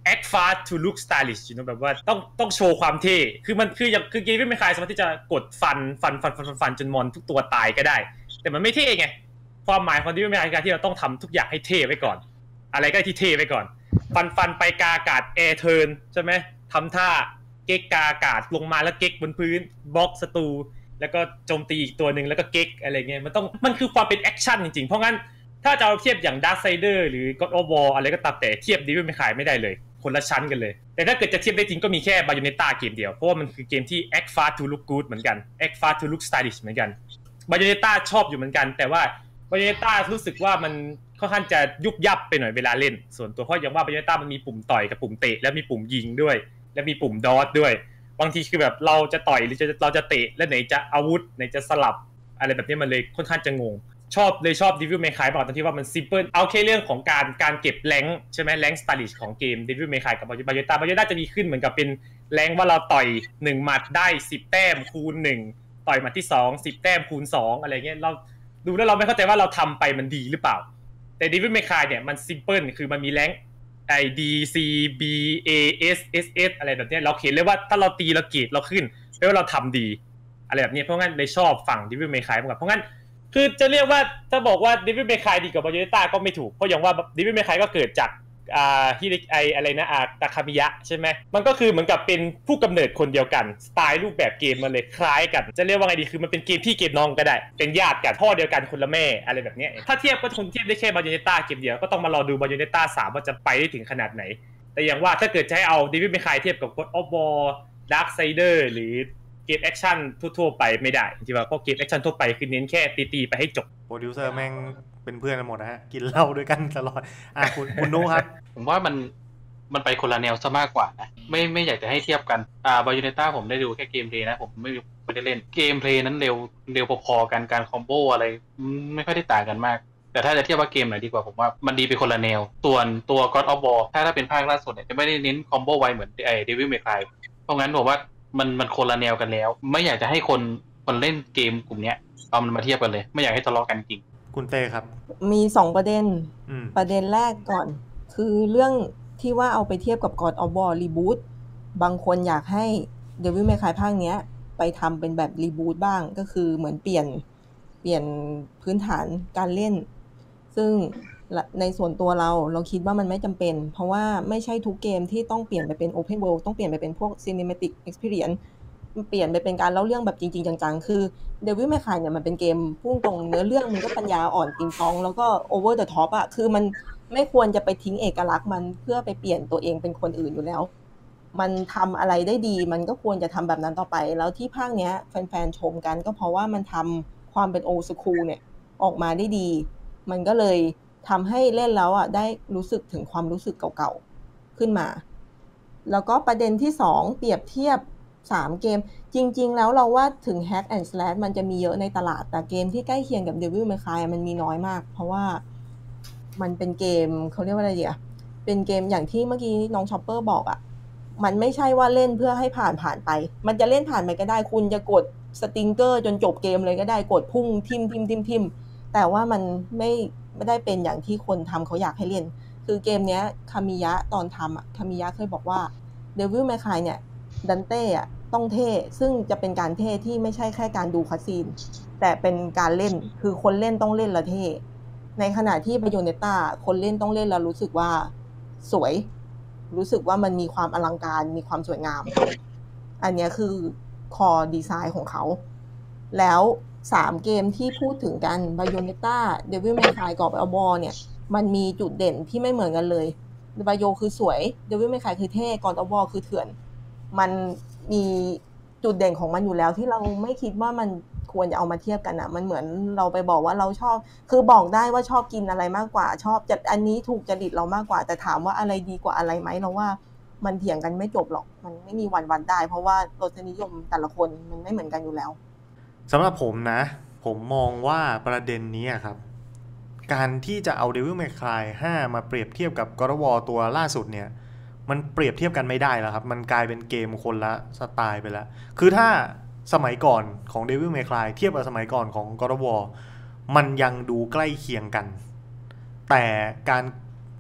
act fast to look stylish อยู่นะแบบว่าต้องต้องโชว์ความเท่คือมันคืออย่างคือเกมไม่มีใครสามารถที่จะกดฟันฟันฟันฟันฟันจนมอนทุกตัวตายก็ได้แต่มันไม่เท่ไงความหมายของที่ไม่มีการที่เราต้องทำทุกอย่างให้เท่ไว้ก่อนอะไรก็ที่เท่ไว้ก่อนฟันฟันไปกาอากาศแอร์เทิร์นใช่ไหมทำท่าเก๊กกาอากาศลงมาแล้วเก๊กบนพื้นบล็อกศัตรูแล้วก็โจมตีอีกตัวหนึ่งแล้วก็เก๊กอะไรเงี้ยมันต้องมันคือความเป็นแอคชั่นจริงๆเพราะงั้นถ้าจะเอาเทียบอย่าง Darksider หรือ God of War อะไรก็ตามแต่เทียบ Devil May Cry ไม่ได้เลยคนละชั้นกันเลยแต่ถ้าเกิดจะเทียบได้จริงก็มีแค่ Bayonetta เกมเดียวเพราะว่ามันคือเกมที่ act fast to look good เหมือนกัน act fast to look stylish เหมือนกัน Bayonetta ชอบอยู่เหมือนกันแต่ว่า Bayonetta รู้สึกว่ามันค่อนข้างจะยุบยับไปหน่อยเวลาเล่นส่วนตัวเพราะอย่างว่า Bayonetta มันมีปุ่มต่อยกับปุ่มเตะแล้วมีปุ่มยิงด้วยและมีปุ่มดอทด้วยบางทีคือแบบเราจะต่อยหรือจะเราจะเตะแล้วไหนจะอาวุธไหนจะสลับอะไรแบบนี้มันเลยค่อนข้างจะงงชอบเลยชอบ Devil May Cry บอกตอนที่ว่ามัน simple เอาแค่เรื่องของการการเก็บแรงค์ใช่ไหมแรงค์ stylish ของเกม Devil May Cry กับ Bayonetta Bayonetta จะมีขึ้นเหมือนกับเป็นแรงค์ว่าเราต่อยหนึ่งหมัดได้สิบแต้มคูณหนึ่งต่อยหมัดที่สอง สิบแต้มคูณสองอะไรเงี้ยเราดูแล้วเราไม่เข้าใจว่าเราทำไปมันดีหรือเปล่าแต่ Devil May Cry เนี่ยมัน simple คือมันมีแรงค์ไอ D C B A S S S อะไรแบบนี้เราเขียนเลยว่าถ้าเราตีเราเกรดเราขึ้นแปลว่าเราทำดีอะไรแบบนี้เพราะงั้นเลยชอบฝั่ง Devil May Cry มากกว่าเพราะงั้นคือจะเรียกว่าถ้าบอกว่า Devil May Cry ดีกว่า Bayonetta ก็ไม่ถูกเพราะอย่างว่า Devil May Cry ก็เกิดจากอ่าฮิริไออะไรนะอ่าตาคามิยะใช่ไหมมันก็คือเหมือนกับเป็นผู้กำเนิดคนเดียวกันสไตล์รูปแบบเกมมันเลยคล้ายกันจะเรียกว่าไงดีคือมันเป็นเกมพี่เกมน้องก็ได้เป็นญาติกันพ่อเดียวกันคนละแม่อะไรแบบนี้ถ้าเทียบก็คงเทียบได้แค่ Bayonetta เกมเดียวก็ต้องมารอดู Bayonetta สามว่าจะไปได้ถึงขนาดไหนแต่อย่างว่าถ้าเกิดจะให้เอา Devil May Cry เทียบกับ God of War Darksider หรือเกมแอคชั่นทั่วๆไปไม่ได้จริงๆว่าพวกเกมแอคชั่นทั่วไปคือเน้นแค่ตีๆไปให้จบโปรดิวเซอร์แม่งเป็นเพื่อนกันหมดนะฮะกินเหล้าด้วยกันตลอดอ่ะคุณคุณนุครับผมว่ามันมันไปคนละแนวซะมากกว่านะไม่ไม่อยากจะให้เทียบกันอ่า Bayonetta ผมได้ดูแค่เกมเพลย์นะผมไม่ไม่ได้เล่นเกมเพลย์นั้นเร็วเร็วพอๆกันการคอมโบอะไรไม่ค่อยได้ต่างกันมากแต่ถ้าจะเทียบว่าเกมไหนดีกว่าผมว่ามันดีไปคนละแนวส่วนตัว God of War ถ้าถ้าเป็นภาคล่าสุดเนี่ยจะไม่ได้เน้นคอมโบไวเหมือนไอ้ Devil May Cry เพราะงั้นผมว่ามันมันคนละแนวกันแล้วไม่อยากจะให้คนคนเล่นเกมกลุ่มเนี้ยเอามันมาเทียบกันเลยไม่อยากให้ทะเลาะกันจริงคุณเต้ครับมีสองประเด็นประเด็นแรกก่อนคือเรื่องที่ว่าเอาไปเทียบกับ God of War Reboot บางคนอยากให้ Devil May Cry ภาคเนี้ยไปทำเป็นแบบ Reboot บ้างก็คือเหมือนเปลี่ยนเปลี่ยนพื้นฐานการเล่นซึ่งในส่วนตัวเราเราคิดว่ามันไม่จำเป็นเพราะว่าไม่ใช่ทุกเกมที่ต้องเปลี่ยนไปเป็น Open World ต้องเปลี่ยนไปเป็นพวก Cinematic Experience เปลี่ยนไปเป็นการเล่าเรื่องแบบจริงๆจังๆคือ Devil May Cry เนี่ยมันเป็นเกมพุ่งตรงเนื้อเรื่องมันก็ปัญญาอ่อนติงตองแล้วก็ over the top อ่ะคือมันไม่ควรจะไปทิ้งเอกลักษณ์มันเพื่อไปเปลี่ยนตัวเองเป็นคนอื่นอยู่แล้วมันทำอะไรได้ดีมันก็ควรจะทำแบบนั้นต่อไปแล้วที่ภาคเนี้ยแฟนๆชมกันก็เพราะว่ามันทำความเป็น old school เนี่ยออกมาได้ดีมันก็เลยทำให้เล่นแล้วอ่ะได้รู้สึกถึงความรู้สึกเก่าๆขึ้นมาแล้วก็ประเด็นที่สองเปรียบเทียบสามเกมจริงๆแล้วเราว่าถึง Hack and Slash มันจะมีเยอะในตลาดแต่เกมที่ใกล้เคียงกับ Devil May Cry มันมีน้อยมากเพราะว่ามันเป็นเกมเขาเรียกว่าอะไรดีอ่ะเป็นเกมอย่างที่เมื่อกี้น้องช็อปเปอร์บอกอ่ะมันไม่ใช่ว่าเล่นเพื่อให้ผ่านผ่านไปมันจะเล่นผ่านไปก็ได้คุณจะกดสติงเกอร์จนจบเกมเลยก็ได้กดพุ่งทิมทิมทิมทิมแต่ว่ามันไม่ไม่ได้เป็นอย่างที่คนทำเขาอยากให้เล่นคือเกมเนี้ยคามิยะตอนทำอ่ะคามิยะเคยบอกว่า Devil May Cry เนี่ยดันเต้อ่ะต้องเท่ซึ่งจะเป็นการเท่ที่ไม่ใช่แค่การดูคัสซีนแต่เป็นการเล่นคือคนเล่นต้องเล่นแล้วเท่ในขณะที่ Bayonetta คนเล่นต้องเล่นแล้วรู้สึกว่าสวยรู้สึกว่ามันมีความอลังการมีความสวยงามอันนี้คือคอดีไซน์ของเขาแล้วสามเกมที่พูดถึงกัน Bayonetta Devil May Cry God of War เนี่ยมันมีจุดเด่นที่ไม่เหมือนกันเลย Bayo คือสวย Devil May Cry คือเท่ God of War คือเถื่อนมันมีจุดเด่นของมันอยู่แล้วที่เราไม่คิดว่ามันควรจะเอามาเทียบกันอ่ะมันเหมือนเราไปบอกว่าเราชอบคือบอกได้ว่าชอบกินอะไรมากกว่าชอบจัดอันนี้ถูกจริตเรามากกว่าแต่ถามว่าอะไรดีกว่าอะไรไหมเราว่ามันเถียงกันไม่จบหรอกมันไม่มีวันวัดได้เพราะว่ารสนิยมแต่ละคนมันไม่เหมือนกันอยู่แล้วสำหรับผมนะผมมองว่าประเด็นนี้ครับการที่จะเอา Devil May Cry ห้ามาเปรียบเทียบกับ God of War ตัวล่าสุดเนี่ยมันเปรียบเทียบกันไม่ได้แล้วครับมันกลายเป็นเกมคนละสไตล์ไปแล้วคือถ้าสมัยก่อนของ Devil May Cry เทียบกับสมัยก่อนของ God of War มันยังดูใกล้เคียงกันแต่การ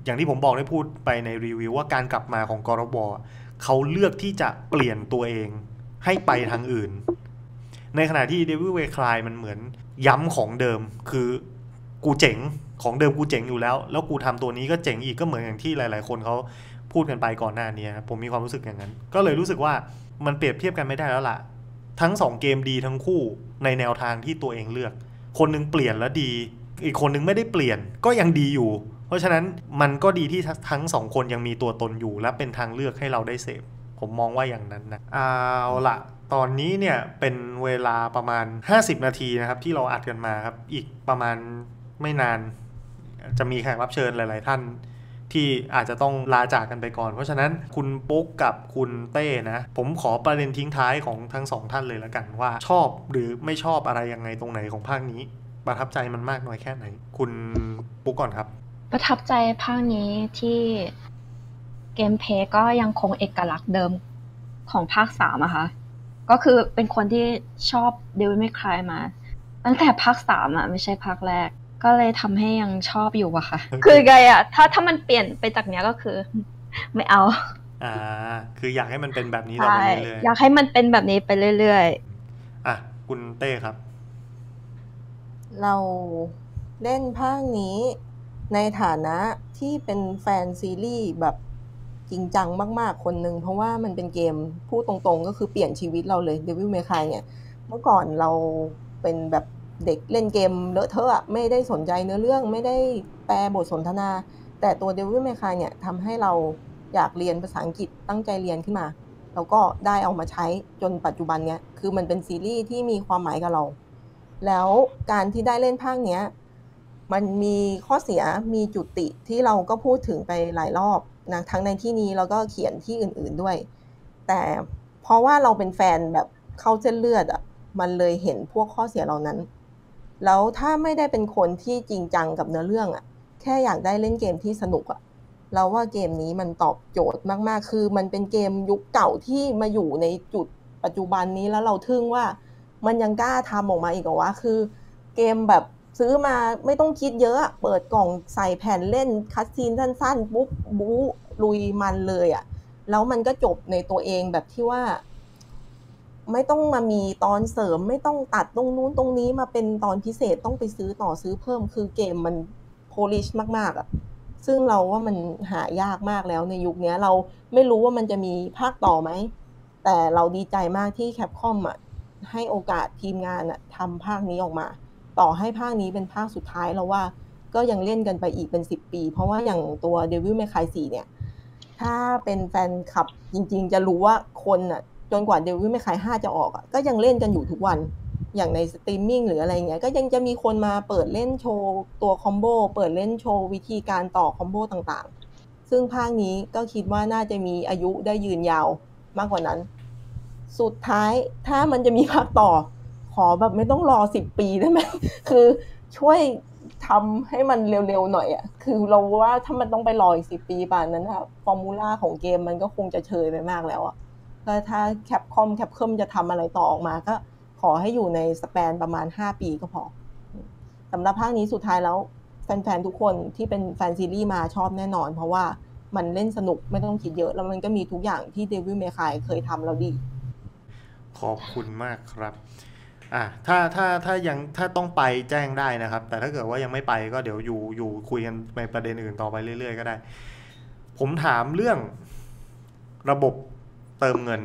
อย่างที่ผมบอกได้พูดไปในรีวิวว่าการกลับมาของ God of War เขาเลือกที่จะเปลี่ยนตัวเองให้ไปทางอื่นในขณะที่ Devil May Cry มันเหมือนย้ำของเดิมคือกูเจ๋งของเดิมกูเจ๋งอยู่แล้วแล้วกูทำตัวนี้ก็เจ๋งอีกก็เหมือนอย่างที่หลายๆคนเขาพูดกันไปก่อนหน้านี้ผมมีความรู้สึกอย่างนั้นก็เลยรู้สึกว่ามันเปรียบเทียบกันไม่ได้แล้วล่ะทั้งสองเกมดีทั้งคู่ในแนวทางที่ตัวเองเลือกคนนึงเปลี่ยนแล้วดีอีกคนนึงไม่ได้เปลี่ยนก็ยังดีอยู่เพราะฉะนั้นมันก็ดีที่ทั้งสองคนยังมีตัวตนอยู่และเป็นทางเลือกให้เราได้เสพผมมองว่าอย่างนั้นนะเอาละตอนนี้เนี่ยเป็นเวลาประมาณห้าสิบนาทีนะครับที่เราอัดกันมาครับอีกประมาณไม่นานจะมีแขกรับเชิญหลายๆท่านที่อาจจะต้องลาจากกันไปก่อนเพราะฉะนั้นคุณปุ๊กกับคุณเต้นะผมขอประเด็นทิ้งท้ายของทั้งสองท่านเลยละกันว่าชอบหรือไม่ชอบอะไรยังไงตรงไหนของภาคนี้ประทับใจมันมากน้อยแค่ไหนคุณปุ๊กก่อนครับประทับใจภาคนี้ที่เกมเพลย์ก็ยังคงเอกลักษณ์เดิมของภาคสามอะค่ะก็คือเป็นคนที่ชอบ Devil May Cry มาตั้งแต่ภาคสามอะไม่ใช่ภาคแรกก็เลยทำให้ยังชอบอยู่อะค่ะ คือไงอะถ้าถ้ามันเปลี่ยนไปจากเนี้ยก็คือไม่เอาอ่าคืออยากให้มันเป็นแบบนี้ต่อไปเรื่อยๆอยากให้มันเป็นแบบนี้ไปเรื่อยๆอ่ะคุณเต้ครับเราเล่นภาคนี้ในฐานะที่เป็นแฟนซีรีส์แบบจริงจังมากๆคนนึงเพราะว่ามันเป็นเกมพูดตรงๆก็คือเปลี่ยนชีวิตเราเลย Devil May Cry เนี่ยเมื่อก่อนเราเป็นแบบเด็กเล่นเกมเลอะเทอะไม่ได้สนใจเนื้อเรื่องไม่ได้แปลบทสนทนาแต่ตัว Devil May Cry เนี่ยทำให้เราอยากเรียนภาษาอังกฤษตั้งใจเรียนขึ้นมาแล้วก็ได้เอามาใช้จนปัจจุบันเนี่ยคือมันเป็นซีรีส์ที่มีความหมายกับเราแล้วการที่ได้เล่นภาคเนี้ยมันมีข้อเสียมีจุดติที่เราก็พูดถึงไปหลายรอบนะทั้งในที่นี้แล้วก็เขียนที่อื่นๆด้วยแต่เพราะว่าเราเป็นแฟนแบบเข้าเส้นเลือดอ่ะมันเลยเห็นพวกข้อเสียเหล่านั้นแล้วถ้าไม่ได้เป็นคนที่จริงจังกับเนื้อเรื่องอ่ะแค่อยากได้เล่นเกมที่สนุกอ่ะเราว่าเกมนี้มันตอบโจทย์มากๆคือมันเป็นเกมยุคเก่าที่มาอยู่ในจุดปัจจุบันนี้แล้วเราทึ่งว่ามันยังกล้าทำออกมาอีกเหรอวะคือเกมแบบซื้อมาไม่ต้องคิดเยอะเปิดกล่องใส่แผ่นเล่นคัสซีนสั้นๆปุ๊บบู๊ลุยมันเลยอ่ะแล้วมันก็จบในตัวเองแบบที่ว่าไม่ต้องมามีตอนเสริมไม่ต้องตัดตรงนู้นตรงนี้มาเป็นตอนพิเศษต้องไปซื้อต่อซื้อเพิ่มคือเกมมันโพลิชมากๆอ่ะซึ่งเราว่ามันหายากมากแล้วในยุคนี้เราไม่รู้ว่ามันจะมีภาคต่อไหมแต่เราดีใจมากที่แคปคอมอ่ะให้โอกาสทีมงานอ่ะทำภาคนี้ออกมาต่อให้ภาคนี้เป็นภาคสุดท้ายเราว่าก็ยังเล่นกันไปอีกเป็นสิบปีเพราะว่าอย่างตัว Devil May Cry สี่เนี่ยถ้าเป็นแฟนคลับจริงๆจะรู้ว่าคนอ่ะจนกว่า Devil May Cry ห้าจะออกอ่ะก็ยังเล่นกันอยู่ทุกวันอย่างในสตรีมมิ่งหรืออะไรเงี้ยก็ยังจะมีคนมาเปิดเล่นโชว์ตัวคอมโบเปิดเล่นโชว์วิธีการต่อคอมโบต่างๆซึ่งภาคนี้ก็คิดว่าน่าจะมีอายุได้ยืนยาวมากกว่านั้นสุดท้ายถ้ามันจะมีภาคต่อขอแบบไม่ต้องรอสิบปีได้ไหมคือช่วยทำให้มันเร็วๆหน่อยอ่ะคือเราว่าถ้ามันต้องไปรออีกสิบปีป่านนั้นอะฟอร์มูล่าของเกมมันก็คงจะเชยไปมากแล้วอ่ะก็ถ้าแคปคอมแคปคอมจะทำอะไรต่อออกมาก็ขอให้อยู่ในสแปนประมาณห้าปีก็พอสำหรับภาคนี้สุดท้ายแล้วแฟนๆทุกคนที่เป็นแฟนซีรีส์มาชอบแน่นอนเพราะว่ามันเล่นสนุกไม่ต้องคิดเยอะแล้วมันก็มีทุกอย่างที่ Devil May Cry เคยทำแล้วดีขอบคุณมากครับอ่ะถ้าถ้าถ้ายังถ้าต้องไปแจ้งได้นะครับแต่ถ้าเกิดว่ายังไม่ไปก็เดี๋ยวอยู่อยู่คุยกันในประเด็นอื่นต่อไปเรื่อยๆก็ได้ผมถามเรื่องระบบเติมเงิน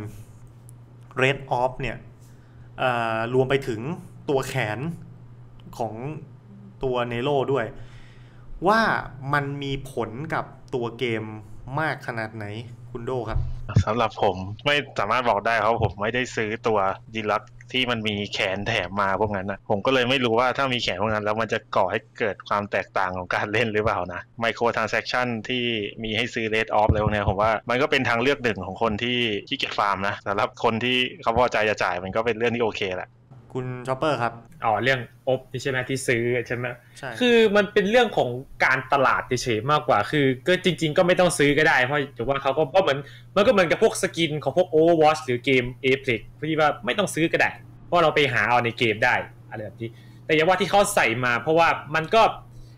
Red Off เนี่ยรวมไปถึงตัวแขนของตัวเนโร่ด้วยว่ามันมีผลกับตัวเกมมากขนาดไหนคุณโดครับสำหรับผมไม่สามารถบอกได้เพราะผมไม่ได้ซื้อตัวดีลักซ์ที่มันมีแขนแถมมาพวกนั้นนะผมก็เลยไม่รู้ว่าถ้ามีแขนพวกนั้นแล้วมันจะก่อให้เกิดความแตกต่างของการเล่นหรือเปล่านะไมโครทรานแซคชั่นที่มีให้ซื้อ Red Off อะไรพวกนี้ผมว่ามันก็เป็นทางเลือกหนึ่งของคนที่ขี้เกียจฟาร์มนะสำหรับคนที่เขาพอใจจะจ่ายมันก็เป็นเรื่องที่โอเคแหละคุณช็อปเปอร์ครับอ๋อเรื่องอบใช่ไหมที่ซื้อใช่ไหมใช่คือมันเป็นเรื่องของการตลาดเฉยๆมากกว่าคือก็จริงๆก็ไม่ต้องซื้อก็ได้เพราะถือว่าเขาก็เพราะเหมือนมันก็เหมือนกับพวกสกินของพวก Overwatch หรือเกม Apex ที่ว่าไม่ต้องซื้อก็ได้เพราะเราไปหาเอาในเกมได้อะไรแบบนี้แต่อย่าว่าที่เขาใส่มาเพราะว่ามันก็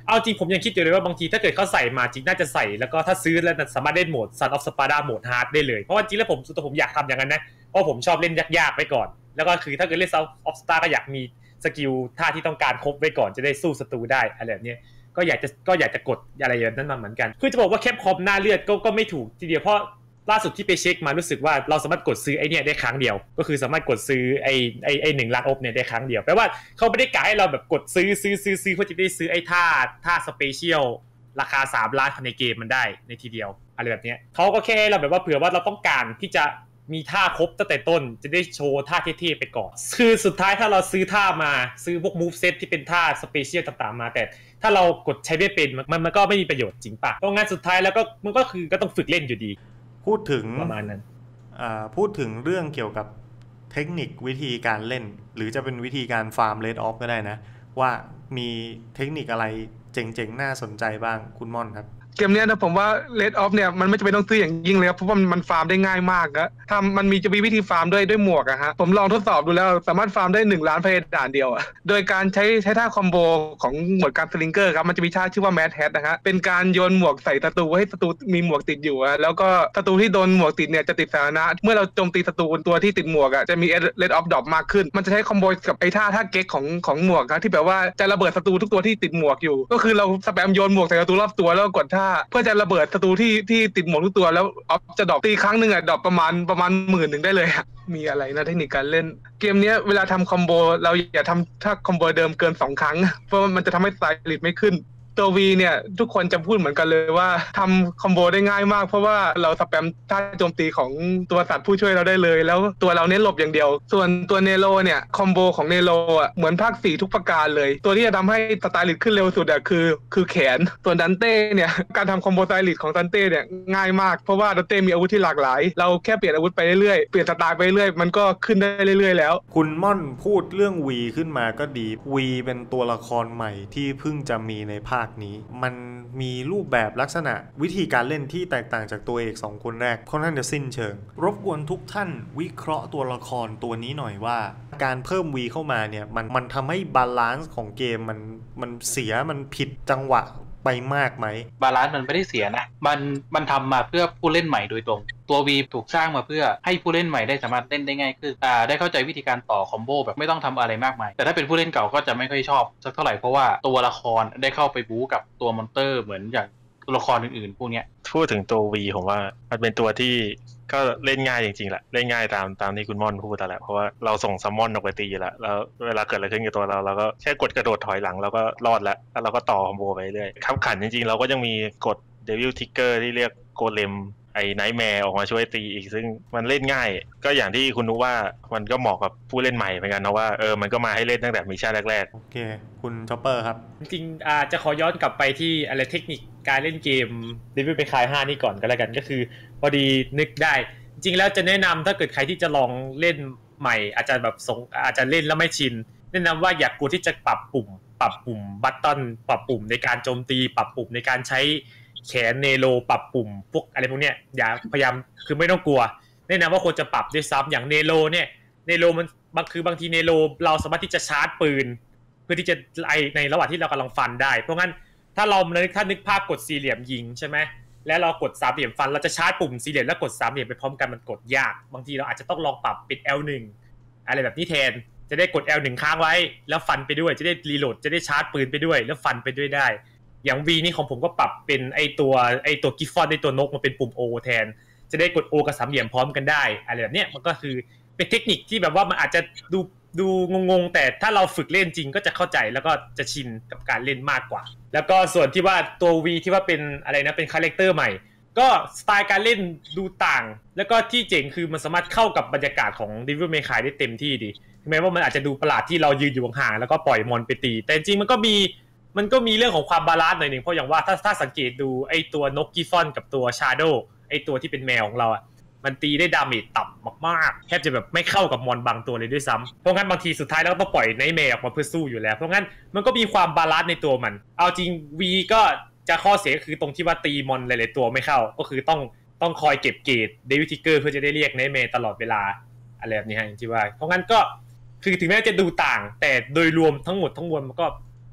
เอาจริงผมยังคิดอยู่เลยว่าบางทีถ้าเกิดเขาใส่มาจริงน่าจะใส่แล้วก็ถ้าซื้อแล้วสามารถเล่นโหมด Son of Sparta โหมด Hard ได้เลยเพราะว่าจริงแล้วผมตัวผมอยากทำอย่างนั้นนะเพราะผมชอบเล่นยากๆไปก่อนแล้วก็คือถ้าเกิดเล่น Son of Sparta ก็อยากมีสกิลท่าที่ต้องการครบไว้ก่อนจะได้สู้ศัตรูได้อะไรแบบนี้ก็อยากจะก็อยากจะกดอะไรอย่างนั้นมาเหมือนกันคือจะบอกว่าแคปคอมหน้าเลือดก็ก็ไม่ถูกทีเดียวเพราะล่าสุดที่ไปเช็คมารู้สึกว่าเราสามารถกดซื้อไอ้นี่ได้ครั้งเดียวก็คือสามารถกดซื้อไอ้ไอ้ไอ้หนึ่งล้านอบเนี่ยได้ครั้งเดียวแปลว่าเขาไม่ได้กะให้เราแบบกดซื้อซื้อซื้อซื้อเพื่อจะได้ซื้อไอ้ท่าท่าสเปเชียลราคาสามล้านในเกมมันได้ในทีเดียวอะไรแบบนี้เขาก็แค่ให้เราแบบว่าเผื่อว่าเราต้องการที่จะมีท่าครบตั้งแต่ต้นจะได้โชว์ท่าเท่ๆไปก่อนคือสุดท้ายถ้าเราซื้อท่ามาซื้อพวกมูฟเซตที่เป็นท่าสเปเชียลต่างๆมาแต่ถ้าเรากดใช้ไม่เป็นมันมันก็ไม่มีประโยชน์จริงป่ะเพราะงั้นสุดท้ายแล้วก็มันก็คือก็ต้องฝึกเล่นอยู่ดีพูดถึงประมาณนั้นพูดถึงเรื่องเกี่ยวกับเทคนิควิธีการเล่นหรือจะเป็นวิธีการฟาร์มเลดออฟก็ได้นะว่ามีเทคนิคอะไรเจ๋งๆน่าสนใจบ้างคุณม่อนครับเกมนี้นะผมว่า Red Off เนี่ยมันไม่จำเป็นต้องซื้ออย่างยิ่งเลยครับเพราะว่ามันฟาร์มได้ง่ายมากนะทำมันมีจะมีวิธีฟาร์มด้วยด้วยหมวกอะฮะผมลองทดสอบดูแล้วสามารถฟาร์มได้หนึ่งล้านภายในด่านเดียวอะโดยการใช้ใช้ท่าคอมโบของหมวดการสลิงเกอร์ครับมันจะมีท่าชื่อว่าแมทแฮทนะฮะเป็นการโยนหมวกใส่ศัตรูให้ศัตรูมีหมวกติดอยู่อะแล้วก็ศัตรูที่โดนหมวกติดเนี่ยจะติดสถานะเมื่อเราโจมตีศัตรูตัวที่ติดหมวกอะจะมี Red Off ดรอปมากขึ้นมันจะใช้คอมโบกับไอ้ท่าท่าเก๊กของของหมวกครับที่แบบว่าจะระเบิดศัตรูทุกตัวที่ติดหมวกอยู่ก็คือเราสแปมโยนหมวกใส่ศัตรูรอบตัวแล้วกดท่าเพื่อจะระเบิดศัตรูที่ที่ติดหมวกทุกตัวแล้วออฟจะดรอปตีครั้งหนึ่งอ่ะดรอปประมาณประมาณหมื่นหนึ่งได้เลยอ่ะมีอะไรนะเทคนิคการเล่นเกมนี้เวลาทำคอมโบเราอย่าทำถ้าคอมโบเดิมเกินสองครั้งเพราะมันจะทำให้สไตลิสต์ไม่ขึ้นตัว V เนี่ยทุกคนจะพูดเหมือนกันเลยว่าทำคอมโบได้ง่ายมากเพราะว่าเราสแปมท่าโจมตีของตัวสัตว์ผู้ช่วยเราได้เลยแล้วตัวเราเน้นหลบอย่างเดียวส่วนตัวเนโรเนี่ยคอมโบของเนโรอ่ะเหมือนภาคสี่ทุกประการเลยตัวที่จะทำให้สไตลิสต์ขึ้นเร็วสุดอ่ะคือคือแขนส่วนดันเต้เนี่ยการทำคอมโบสไตลิสต์ของดันเต้เนี่ยง่ายมากเพราะว่าดันเต้มีอาวุธที่หลากหลายเราแค่เปลี่ยนอาวุธไปเรื่อยๆเปลี่ยนสไตล์ไปเรื่อยมันก็ขึ้นได้เรื่อยๆแล้วคุณม่อนพูดเรื่อง V ขึ้นมาก็ดี V เป็นตัวละครใหม่ที่เพิ่งจะมีในภาคนี้มันมีรูปแบบลักษณะวิธีการเล่นที่แตกต่างจากตัวเอกสองคนแรกค่อนข้างจะสิ้นเชิงรบกวนทุกท่านวิเคราะห์ตัวละครตัวนี้หน่อยว่าการเพิ่ม V เข้ามาเนี่ยมันมันทำให้บาลานซ์ของเกมมันมันเสียมันผิดจังหวะไปมากไหมบาลานซ์มันไม่ได้เสียนะมันมันทำมาเพื่อผู้เล่นใหม่โดยตรงตัว V ถูกสร้างมาเพื่อให้ผู้เล่นใหม่ได้สามารถเล่นได้ง่ายขึ้นอ่าได้เข้าใจวิธีการต่อคอมโบแบบไม่ต้องทำอะไรมากมายแต่ถ้าเป็นผู้เล่นเก่าก็จะไม่ค่อยชอบสักเท่าไหร่เพราะว่าตัวละครได้เข้าไปบู๊กับตัวมอนเตอร์เหมือนอย่างตัวละครอื่นๆพวกเนี้ยพูดถึงตัว V ผมว่ามันเป็นตัวที่ก็เล่นง่ายจริงๆแหละเล่นง่ายตามตามที่คุณม่อนพูดแต่แหละเพราะว่าเราส่งซัมมอนออกไปตีแล้วแล้วเวลาเกิดอะไรขึ้นกับตัวเราเราก็แค่กดกระโดดถอยหลังเราก็รอดแล้วแล้วเราก็ต่อคอมโบไปเรื่อยขับขันจริงๆเราก็ยังมีกด Devil Trigger ที่เรียกโกเลมไอ้ไนท์แมร์ออกมาช่วยตีอีกซึ่งมันเล่นง่ายก็อย่างที่คุณรู้ว่ามันก็เหมาะกับผู้เล่นใหม่เหมือนกันนะว่าเออมันก็มาให้เล่นตั้งแต่มิชชั่นแรกๆโอเคคุณช็อปเปอร์ครับจริงๆอ่าจะขอย้อนกลับไปที่อะไรเทคนิคการเล่นเกม Devil May Cry ห้านี่ก่อนก็แล้วกันก็คือพอดีนึกได้จริงๆแล้วจะแนะนำถ้าเกิดใครที่จะลองเล่นใหม่อาจจะแบบสงอาจจะเล่นแล้วไม่ชินแนะนำว่าอย่ากกลัวที่จะปรับปุ่มปรับปุ่มบัตตอนปรับปุ่มในการโจมตีปรับปุ่มในการใช้แขนเนโรปรับปุ่มพวกอะไรพวกเนี้ยอย่าพยายามคือไม่ต้องกลัวแนะนำว่าควรจะปรับด้วยซ้ำอย่างเนโรเนี่ยเนโรมันบางคือบางทีเนโรเราสามารถที่จะชาร์จปืนเพื่อที่จะไอในระหว่างที่เรากำลังฟันได้เพราะงั้นถ้าเราถ้านึกภาพกดสี่เหลี่ยมยิงใช่ไหมแล้วเรากดสามเหลี่ยมฟันเราจะชาร์จปุ่มสี่เหลี่ยมแล้วกดสามเหลี่ยมไปพร้อมกันมันกดยากบางทีเราอาจจะต้องลองปรับเป็น แอล หนึ่ง อะไรแบบนี้แทนจะได้กด แอล หนึ่ง ค้างไว้แล้วฟันไปด้วยจะได้รีโหลดจะได้ชาร์จปืนไปด้วยแล้วฟันไปด้วยได้อย่าง V นี่ของผมก็ปรับเป็นไอตัวไอตัวกิฟฟอนไอตัวนกมาเป็นปุ่ม O แทนจะได้กด O กับสามเหลี่ยมพร้อมกันได้อะไรแบบเนี้ยมันก็คือเป็นเทคนิคที่แบบว่ามันอาจจะดูดูงงๆแต่ถ้าเราฝึกเล่นจริงก็จะเข้าใจแล้วก็จะชินกับการเล่นมากกว่าแล้วก็ส่วนที่ว่าตัว V ที่ว่าเป็นอะไรนะเป็นคาแรคเตอร์ใหม่ก็สไตล์การเล่นดูต่างแล้วก็ที่เจ๋งคือมันสามารถเข้ากับบรรยากาศของ Devil May Cry ได้เต็มที่ดีแม้ว่ามันอาจจะดูประหลาดที่เรายืนอยู่ห่างๆแล้วก็ปล่อยมอนไปตีแต่จริงมันก็มีมันก็มีเรื่องของความบาลานซ์หน่อยนึงเพราะอย่างว่าถ้าถ้าสังเกตดูไอ้ตัวนกกิฟฟอนกับตัวชาโดว์ไอ้ตัวที่เป็นแมวของเราอ่ะมันตีได้ดาเมจต่ำมากๆแทบจะแบบไม่เข้ากับมอนบางตัวเลยด้วยซ้ำเพราะงั้นบางทีสุดท้ายเราก็ต้องปล่อยไนท์แมร์ออกมาเพื่อสู้อยู่แล้วเพราะงั้นมันก็มีความบาลานซ์ในตัวมันเอาจริง V ก็จะข้อเสียคือตรงที่ว่าตีมอนหลายๆตัวไม่เข้าก็คือต้องต้องคอยเก็บเกรดเดวิลทิกเกอร์เพื่อจะได้เรียกไนท์แมร์ตลอดเวลาอะไรแบบนี้ฮะที่ว่าเพราะงั้นก็คือถึงแม้จะดูต่างแต่โดยรวมทั้งหมดทั้งมวลมันก็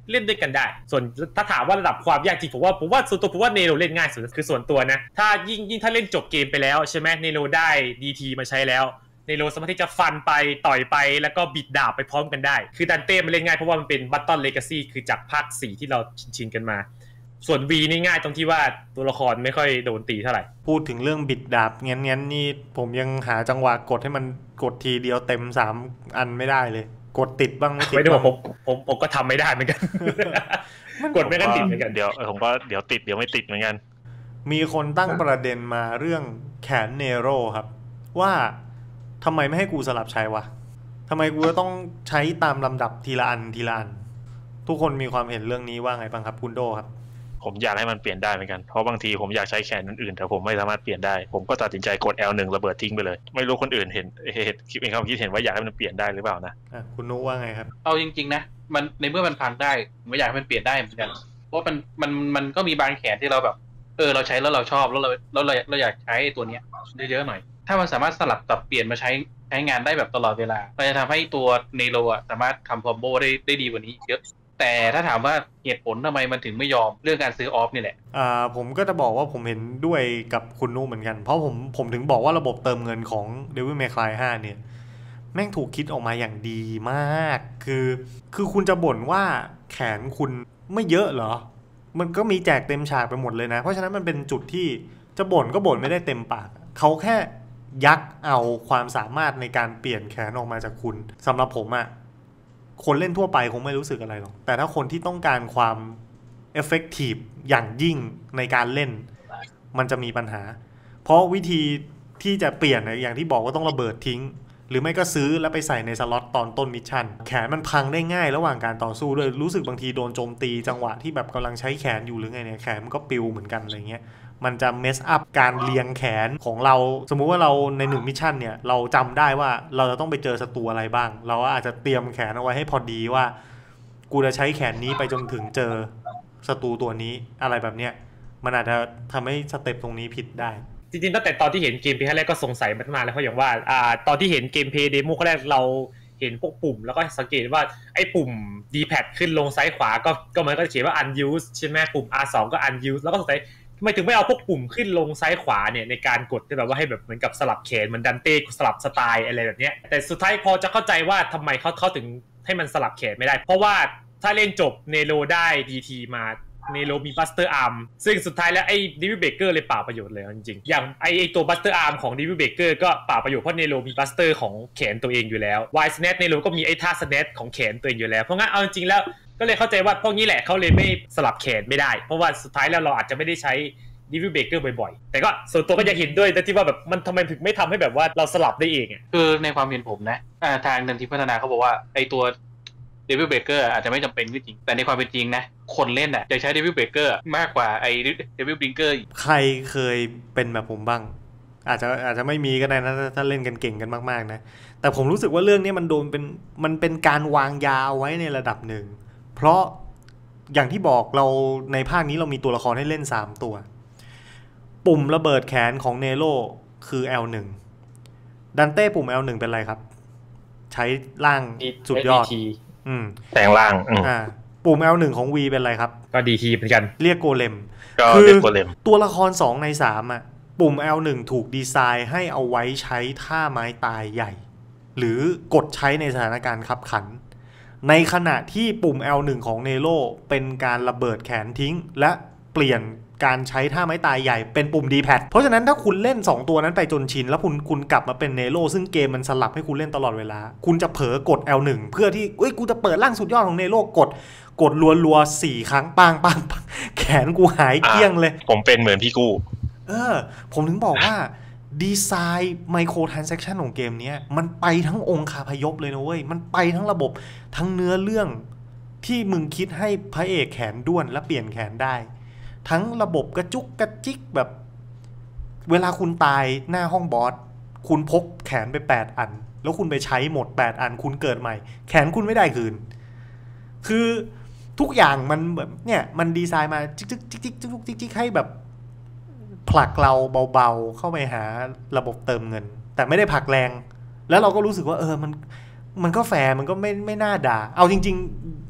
เล่นด้วยกันได้ส่วนถ้าถามว่าระดับความยากจริงผมว่าผมว่าส่วนตัวผมว่าเนโรเล่นง่ายสุดคือส่วนตัวนะถ้ายิ่งยิ่งถ้าเล่นจบเกมไปแล้วใช่ไหมเนโรได้ ดี ที มาใช้แล้วเนโรสามารถที่จะฟันไปต่อยไปแล้วก็บิดดาบไปพร้อมกันได้คือดันเต้มันเล่นง่ายเพราะว่ามันเป็นบัตตอนเลกาซี่คือจากภาคสี่ที่เราชินๆกันมาส่วน V นี่ง่ายตรงที่ว่าตัวละครไม่ค่อยโดนตีเท่าไหร่พูดถึงเรื่องบิดดาบงั้นงั้นนี่ผมยังหาจังหวะกดให้มันกดทีเดียวเต็มสามอันไม่ได้เลยกดติดบ้างไม่ติดไม่ได้บอกผมผมผมก็ทำไม่ได้เหมือนกัน กดไม่กันติดเหมือนกันเดี๋ยวผมก็เดี๋ยวติดเดี๋ยวไม่ติดเหมือนกันมีคนตั้งประเด็นมาเรื่องแขนเนโรครับว่าทำไมไม่ให้กูสลับใช้วะทำไมกูจะต้องใช้ตามลำดับทีละอันทีละอันทุกคนมีความเห็นเรื่องนี้ว่าไงบ้างครับคุณโดครับผมอยากให้มันเปลี่ยนได้เหมือนกันเพราะบางทีผมอยากใช้แขนอื่นๆแต่ผมไม่สามารถเปลี่ยนได้ผมก็ตัดสินใจกด แอล หนึ่ง ระเบิดทิ้งไปเลยไม่รู้คนอื่นเห็นเห็นคิดเป็นความคิดเห็นว่าอยากให้มันเปลี่ยนได้หรือเปล่านะอ่ะคุณนุว่าไงครับเอาจริงๆนะมันในเมื่อมันพังได้ผมไม่อยากให้มันเปลี่ยนได้เหมือนกันเพราะมันมันมันก็มีบางแขนที่เราแบบเออเราใช้แล้วเราชอบแล้วเราแล้วเราเราอยากใช้ตัวเนี้ยเยอะๆหน่อยถ้ามันสามารถสลับตับเปลี่ยนมาใช้ใช้งานได้แบบตลอดเวลามันจะทำให้ตัวเนโรอ่ะสามารถทำคอมโบได้ได้ดีกว่านี้เยอะแต่ถ้าถามว่าเหตุผลทำไมมันถึงไม่ยอมเรื่องการซื้อออฟนี่แหละอ่าผมก็จะบอกว่าผมเห็นด้วยกับคุณนุเหมือนกันเพราะผมผมถึงบอกว่าระบบเติมเงินของ Devil May Cry ห้าเนี่ยแม่งถูกคิดออกมาอย่างดีมากคือคือคุณจะบ่นว่าแขนคุณไม่เยอะเหรอมันก็มีแจกเต็มฉากไปหมดเลยนะเพราะฉะนั้นมันเป็นจุดที่จะบ่นก็บ่นไม่ได้เต็มปากเขาแค่ยักเอาความสามารถในการเปลี่ยนแขนออกมาจากคุณสำหรับผมอะคนเล่นทั่วไปคงไม่รู้สึกอะไรหรอกแต่ถ้าคนที่ต้องการความ effective อย่างยิ่งในการเล่นมันจะมีปัญหาเพราะวิธีที่จะเปลี่ยนอย่างที่บอกว่าต้องระเบิดทิ้งหรือไม่ก็ซื้อแล้วไปใส่ในสล็อตตอนต้นมิชชั่นแขนมันพังได้ง่ายระหว่างการต่อสู้ด้วยรู้สึกบางทีโดนโจมตีจังหวะที่แบบกำลังใช้แขนอยู่หรือไงเนี่ยแขนมันก็ปิวเหมือนกันอะไรเงี้ยมันจะเมสอัพการเรียงแขนของเราสมมุติว่าเราในหนึ่งมิชชั่นเนี่ยเราจำได้ว่าเราจะต้องไปเจอศัตรูอะไรบ้างเราอาจจะเตรียมแขนเอาไว้ให้พอดีว่ากูจะใช้แขนนี้ไปจนถึงเจอศัตรูตัวนี้อะไรแบบเนี้ยมันอาจจะทำให้สเต็ปตรงนี้ผิดได้จริงๆตั้งแต่ตอนที่เห็นเกมเพลย์แรกก็สงสัยมันมาแล้วเพราะอย่างว่าอ่าตอนที่เห็นเกมเพลย์เดโมแรกเราเห็นพวกปุ่มแล้วก็สังเกตว่าไอ้ปุ่ม D-pad ขึ้นลงซ้ายขวาก็ก็มันก็จะเขียนว่า unused ใช่ไหมปุ่ม อาร์ สอง ก็ unused แล้วก็สงสัยทำไมถึงไม่เอาพวกปุ่มขึ้นลงซ้ายขวาเนี่ยในการกดที่แบบว่าให้แบบเหมือนกับสลับแขนเหมือนดันเต้สลับสไตล์อะไรแบบนี้แต่สุดท้ายพอจะเข้าใจว่าทำไมเขาเขาถึงให้มันสลับแขนไม่ได้เพราะว่าถ้าเล่นจบเนโรได้ ดี ที มาเนโรมีบัสเตอร์อาร์มซึ่งสุดท้ายแล้วไอ้ดิวิเบเกอร์เลยเปล่าประโยชน์เลยจริงๆอย่างไอ้ตัวบัสเตอร์อาร์มของดิวิเบเกอร์ก็เปล่าประโยชน์เพราะเนโรมีบัสเตอร์ของแขนตัวเองอยู่แล้วไวสเนทเนโรก็มีไอ้ท่าสเนทของแขนตัวเองอยู่แล้วเพราะงั้นเอาจริงๆแล้วก็เลยเข้าใจว่าพวกนี้แหละเขาเลยไม่สลับแขนไม่ได้เพราะว่าสุดท้ายแล้วเราอาจจะไม่ได้ใช้ดิวิเบเกอร์บ่อยๆแต่ก็ส่วนตัวก็ยังเห็นด้วยแต่ที่ว่าแบบมันทำไมถึงไม่ทำให้แบบว่าเราสลับได้เองอ่ะคือในความเห็นผมนะทางทีมพัฒนาเขาบอกว่าไอ้ตัวDevil Breaker อาจจะไม่จำเป็นก็จริงแต่ในความเป็นจริงนะคนเล่นอ่ะจะใช้ Devil Breaker มากกว่าไอ้ Devil Blinker ใครเคยเป็นแบบผมบ้างอาจจะอาจจะไม่มีก็ได้นะถ้าเล่นกันเก่งกันมากๆนะแต่ผมรู้สึกว่าเรื่องนี้มันโดนเป็นมันเป็นการวางยาไว้ในระดับหนึ่งเพราะอย่างที่บอกเราในภาคนี้เรามีตัวละครให้เล่นสามตัวปุ่มระเบิดแขนของเนโรคือ แอล หนึ่ง ดันเต้ปุ่ม แอล หนึ่ง เป็นอะไรครับใช้ล่างสุดยอดอืมแปลงล่างอ่าปุ่ม แอล หนึ่ง ของ V เป็นอะไรครับก็ ดี ที เหมือนกันเรียกโกเลมก็เรียกโกเลมตัวละครสองในสามอ่ะปุ่ม แอล หนึ่ง ถูกดีไซน์ให้เอาไว้ใช้ท่าไม้ตายใหญ่หรือกดใช้ในสถานการณ์ขับขันในขณะที่ปุ่ม แอล หนึ่ง ของเนโรเป็นการระเบิดแขนทิ้งและเปลี่ยนการใช้ท่าไม้ตายใหญ่เป็นปุ่ม D-pad เพราะฉะนั้นถ้าคุณเล่นสองตัวนั้นไปจนชินแล้วคุณคุณกลับมาเป็นเนโรซึ่งเกมมันสลับให้คุณเล่นตลอดเวลาคุณจะเผลอกด แอล หนึ่ง เพื่อที่เอ้ยกูจะเปิดร่างสุดยอดของเนโรกดกดรัวๆสี่ครั้งปังปังแขนกูหายเกลี้ยงเลยผมเป็นเหมือนพี่กู้เออผมถึงบอกว่าดีไซน์ไมโครทรานแซคชั่นของเกมนี้มันไปทั้งองค์คาพยพเลยนะเว้ยมันไปทั้งระบบทั้งเนื้อเรื่องที่มึงคิดให้พระเอกแขนด้วนและเปลี่ยนแขนได้ทั้งระบบกระจุกกระจิกแบบเวลาคุณตายหน้าห้องบอสคุณพกแขนไปแปดอันแล้วคุณไปใช้หมดแปดอันคุณเกิดใหม่แขนคุณไม่ได้คืนคือทุกอย่างมันแบบเนี่ยมันดีไซน์มาจิกจิกจิกจิกจิกจิกจิกให้แบบผลักเราเบาๆเข้าไปหาระบบเติมเงินแต่ไม่ได้ผลักแรงแล้วเราก็รู้สึกว่าเออมันมันก็แฟร์มันก็ไม่ไม่น่าด่าเอาจริงๆ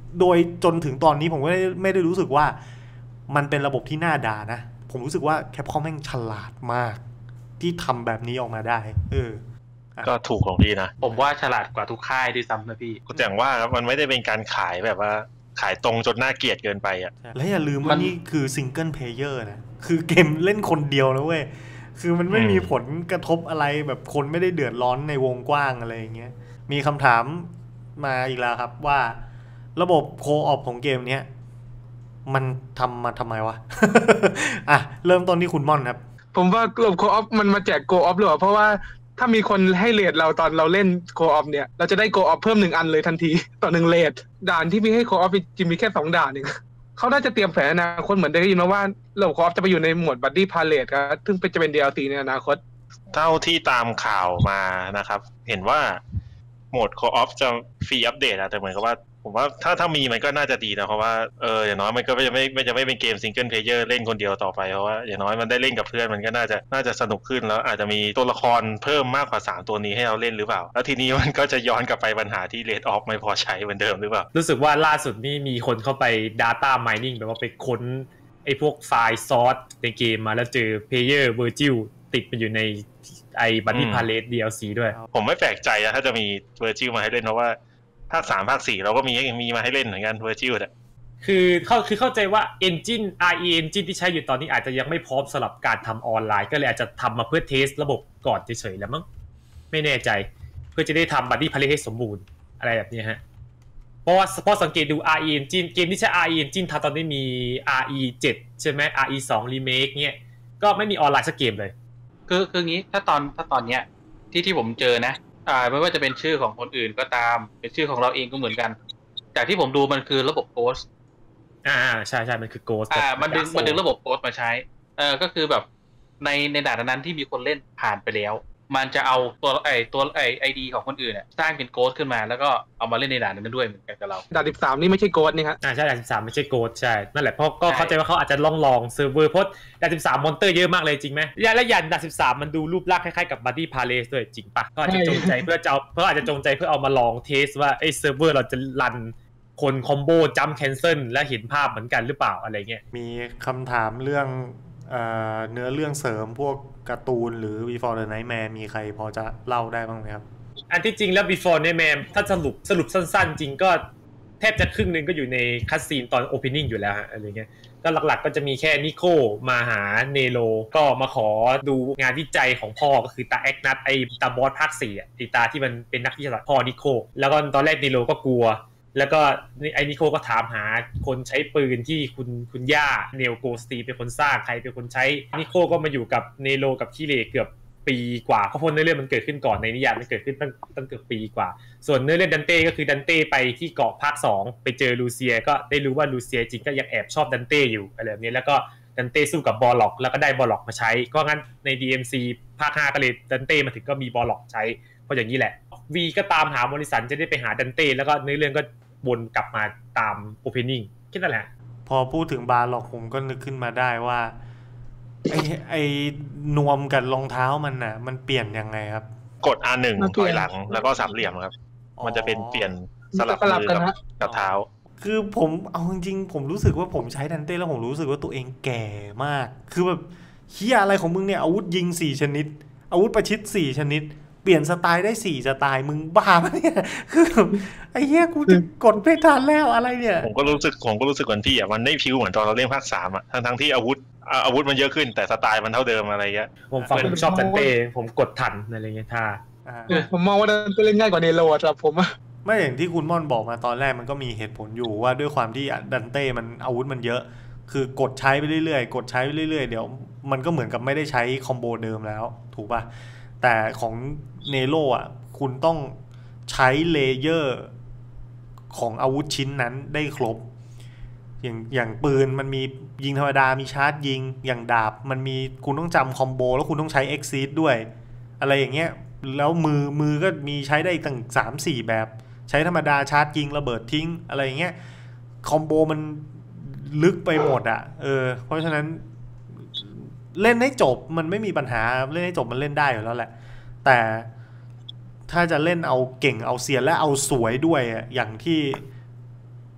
โดยจนถึงตอนนี้ผมก็ไม่ได้ไม่ได้รู้สึกว่ามันเป็นระบบที่น่าด่านะผมรู้สึกว่าแคปคอมแม่งฉลาดมากที่ทำแบบนี้ออกมาได้เออก็ถูกของพี่นะผมว่าฉลาดกว่าทุกค่ายด้วยซ้ำนะพี่ก็อย่างว่าครับมันไม่ได้เป็นการขายแบบว่าขายตรงจนน่าเกลียดเกินไปอ่ะแล้วอย่าลืมว่านี่คือซิงเกิลเพลเยอร์นะคือเกมเล่นคนเดียวนะเว้ยคือมันไม่มีผลกระทบอะไรแบบคนไม่ได้เดือดร้อนในวงกว้างอะไรอย่างเงี้ยมีคำถามมาอีกแล้วครับว่าระบบโคออปของเกมเนี้ยมันทำมาทำไมวะ อ่ะเริ่มต้นที่คุณม่อนครับผมว่าระบบโคออปมันมาแจกโกออฟหรือเปล่าเพราะว่าถ้ามีคนให้เรทเราตอนเราเล่นโคออฟเนี่ยเราจะได้โกออฟเพิ่มหนึ่งอันเลยทันทีต่อหนึ่งเรทด่านที่มีให้โคออฟจริงมีแค่สองด่านเองเขาน่าจะเตรียมแผนอนาคตเหมือนได้ยินมาว่าระบบโคออฟจะไปอยู่ในหมวดบัดดี้พาเลทครับซึ่งเป็นจะเป็น ดี แอล ซี ในอนาคตเท่าที่ตามข่าวมานะครับเห็นว่าโหมดโคออฟจะฟรีอัปเดตอะแต่เหมือนกับว่าผมว่าถ้าถ้ามีมันก็น่าจะดีนะเพราะว่าเอออย่างน้อยมันก็จะไม่ไม่จะไม่เป็นเกมซิงเกิลเพลเยอร์เล่นคนเดียวต่อไปเพราะว่าอย่างน้อยมันได้เล่นกับเพื่อนมันก็น่าจะน่าจะสนุกขึ้นแล้วอาจจะมีตัวละครเพิ่มมากกว่าสามตัวนี้ให้เราเล่นหรือเปล่าแล้วทีนี้มันก็จะย้อนกลับไปปัญหาที่เรทออฟไม่พอใช้เหมือนเดิมหรือเปล่ารู้สึกว่าล่าสุดนี่มีคนเข้าไป data mining แบบว่าไปค้นไอ้พวกไฟล์ซอร์สในเกมมาแล้วเจอ player virtual ติดมันอยู่ในไอ้ Buddy Palette ดี แอล ซี ด้วยผมไม่แปลกใจนะถ้าจะมี virtual มาให้เล่นเพราะว่าภาคสามภาคสี่เราก็มีมีมาให้เล่นเหมือนกัน virtual อ่ะคือเข้าคือเข้าใจว่า engine อาร์ อี engine ที่ใช้อยู่ตอนนี้อาจจะยังไม่พร้อมสำหรับการทำออนไลน์ก็เลยอาจจะทำมาเพื่อเทสระบบก่อนเฉยๆแล้วมั้งไม่แน่ใจเพื่อจะได้ทำ Buddy Palette ให้สมบูรณ์อะไรแบบนี้ฮะเพราะว่าพอสังเกตดู อาร์ อี engine เกมที่ใช้ อาร์ อี engine ทำตอนนี้มี อาร์ อี เจ็ดใช่ไหม อาร์ อี สอง remake เนี่ยก็ไม่มีออนไลน์สักเกมเลยคือคืองี้ถ้าตอนถ้าตอนเนี้ยที่ที่ผมเจอนะอ่าไม่ว่าจะเป็นชื่อของคนอื่นก็ตามเป็นชื่อของเราเองก็เหมือนกันจากที่ผมดูมันคือระบบโกสอ่าใช่ใช่มันคือโกสอ่ามันดึงมันดึงระบบโกสมาใช้เออก็คือแบบในในด่านนั้นที่มีคนเล่นผ่านไปแล้วมันจะเอาตัวไอตัวไอไอดีของคนอื่นเนี่ยสร้างเป็นโกสขึ้นมาแล้วก็เอามาเล่นในด่านนั้นด้วยเหมือนกันกับเราด่านสิบสามนี่ไม่ใช่โกสนี่ครับอ่าใช่ด่านสิบสามไม่ใช่โกสใช่นั่นแหละเพราะก็เข้าใจว่าเขาอาจจะลองลองเซิร์ฟเวอร์เพราะด่านสิบสามมอนเตอร์เยอะมากเลยจริงไหมและยันด่านสิบสามมันดูรูปร่างคล้ายๆกับ Buddy Palace ด้วยจริงปะก็อาจจะจงใจเพื่อจะเพื่ออาจจะจงใจเพื่อเอามาลองเทสว่าไอ้เซิร์ฟเวอร์เราจะรันคนคอมโบจัมป์แคนเซิลและเห็นภาพเหมือนกันหรือเปล่าอะไรเงี้ยมีคำถามเรื่องเอ่อเนื้อเรื่องเสริมพวกการ์ตูนหรือ Before the Nightmare มีใครพอจะเล่าได้บ้างไหมครับอันที่จริงแล้ว Before Nightmare ถ้าสรุปสรุปสั้นๆจริงก็แทบจะครึ่งนึงก็อยู่ในคัสซีนตอน Opening อยู่แล้วฮะอะไรเงี้ยก็หลักๆก็จะมีแค่นิโคมาหาเนโรก็มาขอดูงานวิจัยของพ่อก็คือตาแอกนัทไอ้ตาบอสภาคสี่อ่ะไอ้ตาที่มันเป็นนักวิทยาศาสตร์พ่อนิโคแล้วก็ตอนแรกเนโรก็กลัวแล้วก็ไอ้นิโคก็ถามหาคนใช้ปืนที่คุณคุณย่าเนลโกสตีเป็นคนสร้างใครเป็นคนใช้นิโคก็มาอยู่กับเนโรกับคิเรเกือบปีกว่าเพราะเนื้อเรื่องมันเกิดขึ้นก่อนในนิยายมันเกิดขึ้นตั้งตั้งเกือบปีกว่าส่วนเนื้อเรื่องดันเต้ก็คือดันเต้ไปที่เกาะภาคสองไปเจอลูเซียก็ได้รู้ว่าลูเซียจริงก็ยังแอบชอบดันเต้อยู่อะไรแบบนี้แล้วก็ดันเต้สู้กับบอลล็อกแล้วก็ได้บอลล็อกมาใช้ก็งั้นใน ดี เอ็ม ซี ภาคห้าก็เลยดันเต้มาถึงก็มีบอลล็อกใช้เพราะอย่างนี้แหละวีก็ตามหามอริสันจะได้ไปหาดันเต้แล้วก็เนื้อเรื่องก็วนกลับมาตาม opening แค่นั้นแหละพอพูดถึงบาร์ล็อกผมก็นึกขึ้นมาได้ว่าไอ้ไอ้นวมกับรองเท้ามันน่ะมันเปลี่ยนยังไงครับกด อาร์ หนึ่ง ถอยหลังแล้วก็สามเหลี่ยมครับมันจะเป็นเปลี่ยนสลับมือกับเท้าคือผมเอาจริงๆผมรู้สึกว่าผมใช้ดันเต้แล้วผมรู้สึกว่าตัวเองแก่มากคือแบบเหี้ยอะไรของมึงเนี่ยอาวุธยิงสี่ชนิดอาวุธประชิดสี่ชนิดเปลี่ยนสไตล์ได้สี่สไตล์มึงบ้าปะเนี่ยคือไอ้เหี้ยกูจะกดไม่ทันแล้วอะไรเนี่ยผมก็รู้สึกผมก็รู้สึกเหมือนพี่อ่ะมันไม่พิ้วเหมือนตอนเราเล่นภาคสามอ่ะทั้งๆที่อาวุธอาวุธมันเยอะขึ้นแต่สไตล์มันเท่าเดิมอะไรเงี้ยผมฟังผมชอบดันเต้ผมกดทันอะไรเงี้ยท่าผมมองว่าดันเต้เล่นง่ายกว่าเนโรครับผมไม่อย่างที่คุณม่อนบอกมาตอนแรกมันก็มีเหตุผลอยู่ว่าด้วยความที่ดันเต้มันอาวุธมันเยอะคือกดใช้ไปเรื่อยๆกดใช้ไปเรื่อยๆเดี๋ยวมันก็เหมือนกับไม่ได้ใช้คอมโบเดิมแล้วถูกป่ะแต่ของเนโรอ่ะคุณต้องใช้เลเยอร์ของอาวุธชิ้นนั้นได้ครบอย่างอย่างปืนมันมียิงธรรมดามีชาร์จยิงอย่างดาบมันมีคุณต้องจำคอมโบแล้วคุณต้องใช้เอ็กซิสด้วยอะไรอย่างเงี้ยแล้วมือมือก็มีใช้ได้ตั้ง สามสี่ แบบใช้ธรรมดาชาร์จยิงระเบิดทิ้งอะไรอย่างเงี้ยคอมโบมันลึกไปหมดอ่ะเออเพราะฉะนั้นเล่นให้จบมันไม่มีปัญหาเล่นให้จบมันเล่นได้อยู่แล้วแหละแต่ถ้าจะเล่นเอาเก่งเอาเซียนและเอาสวยด้วยอย่างที่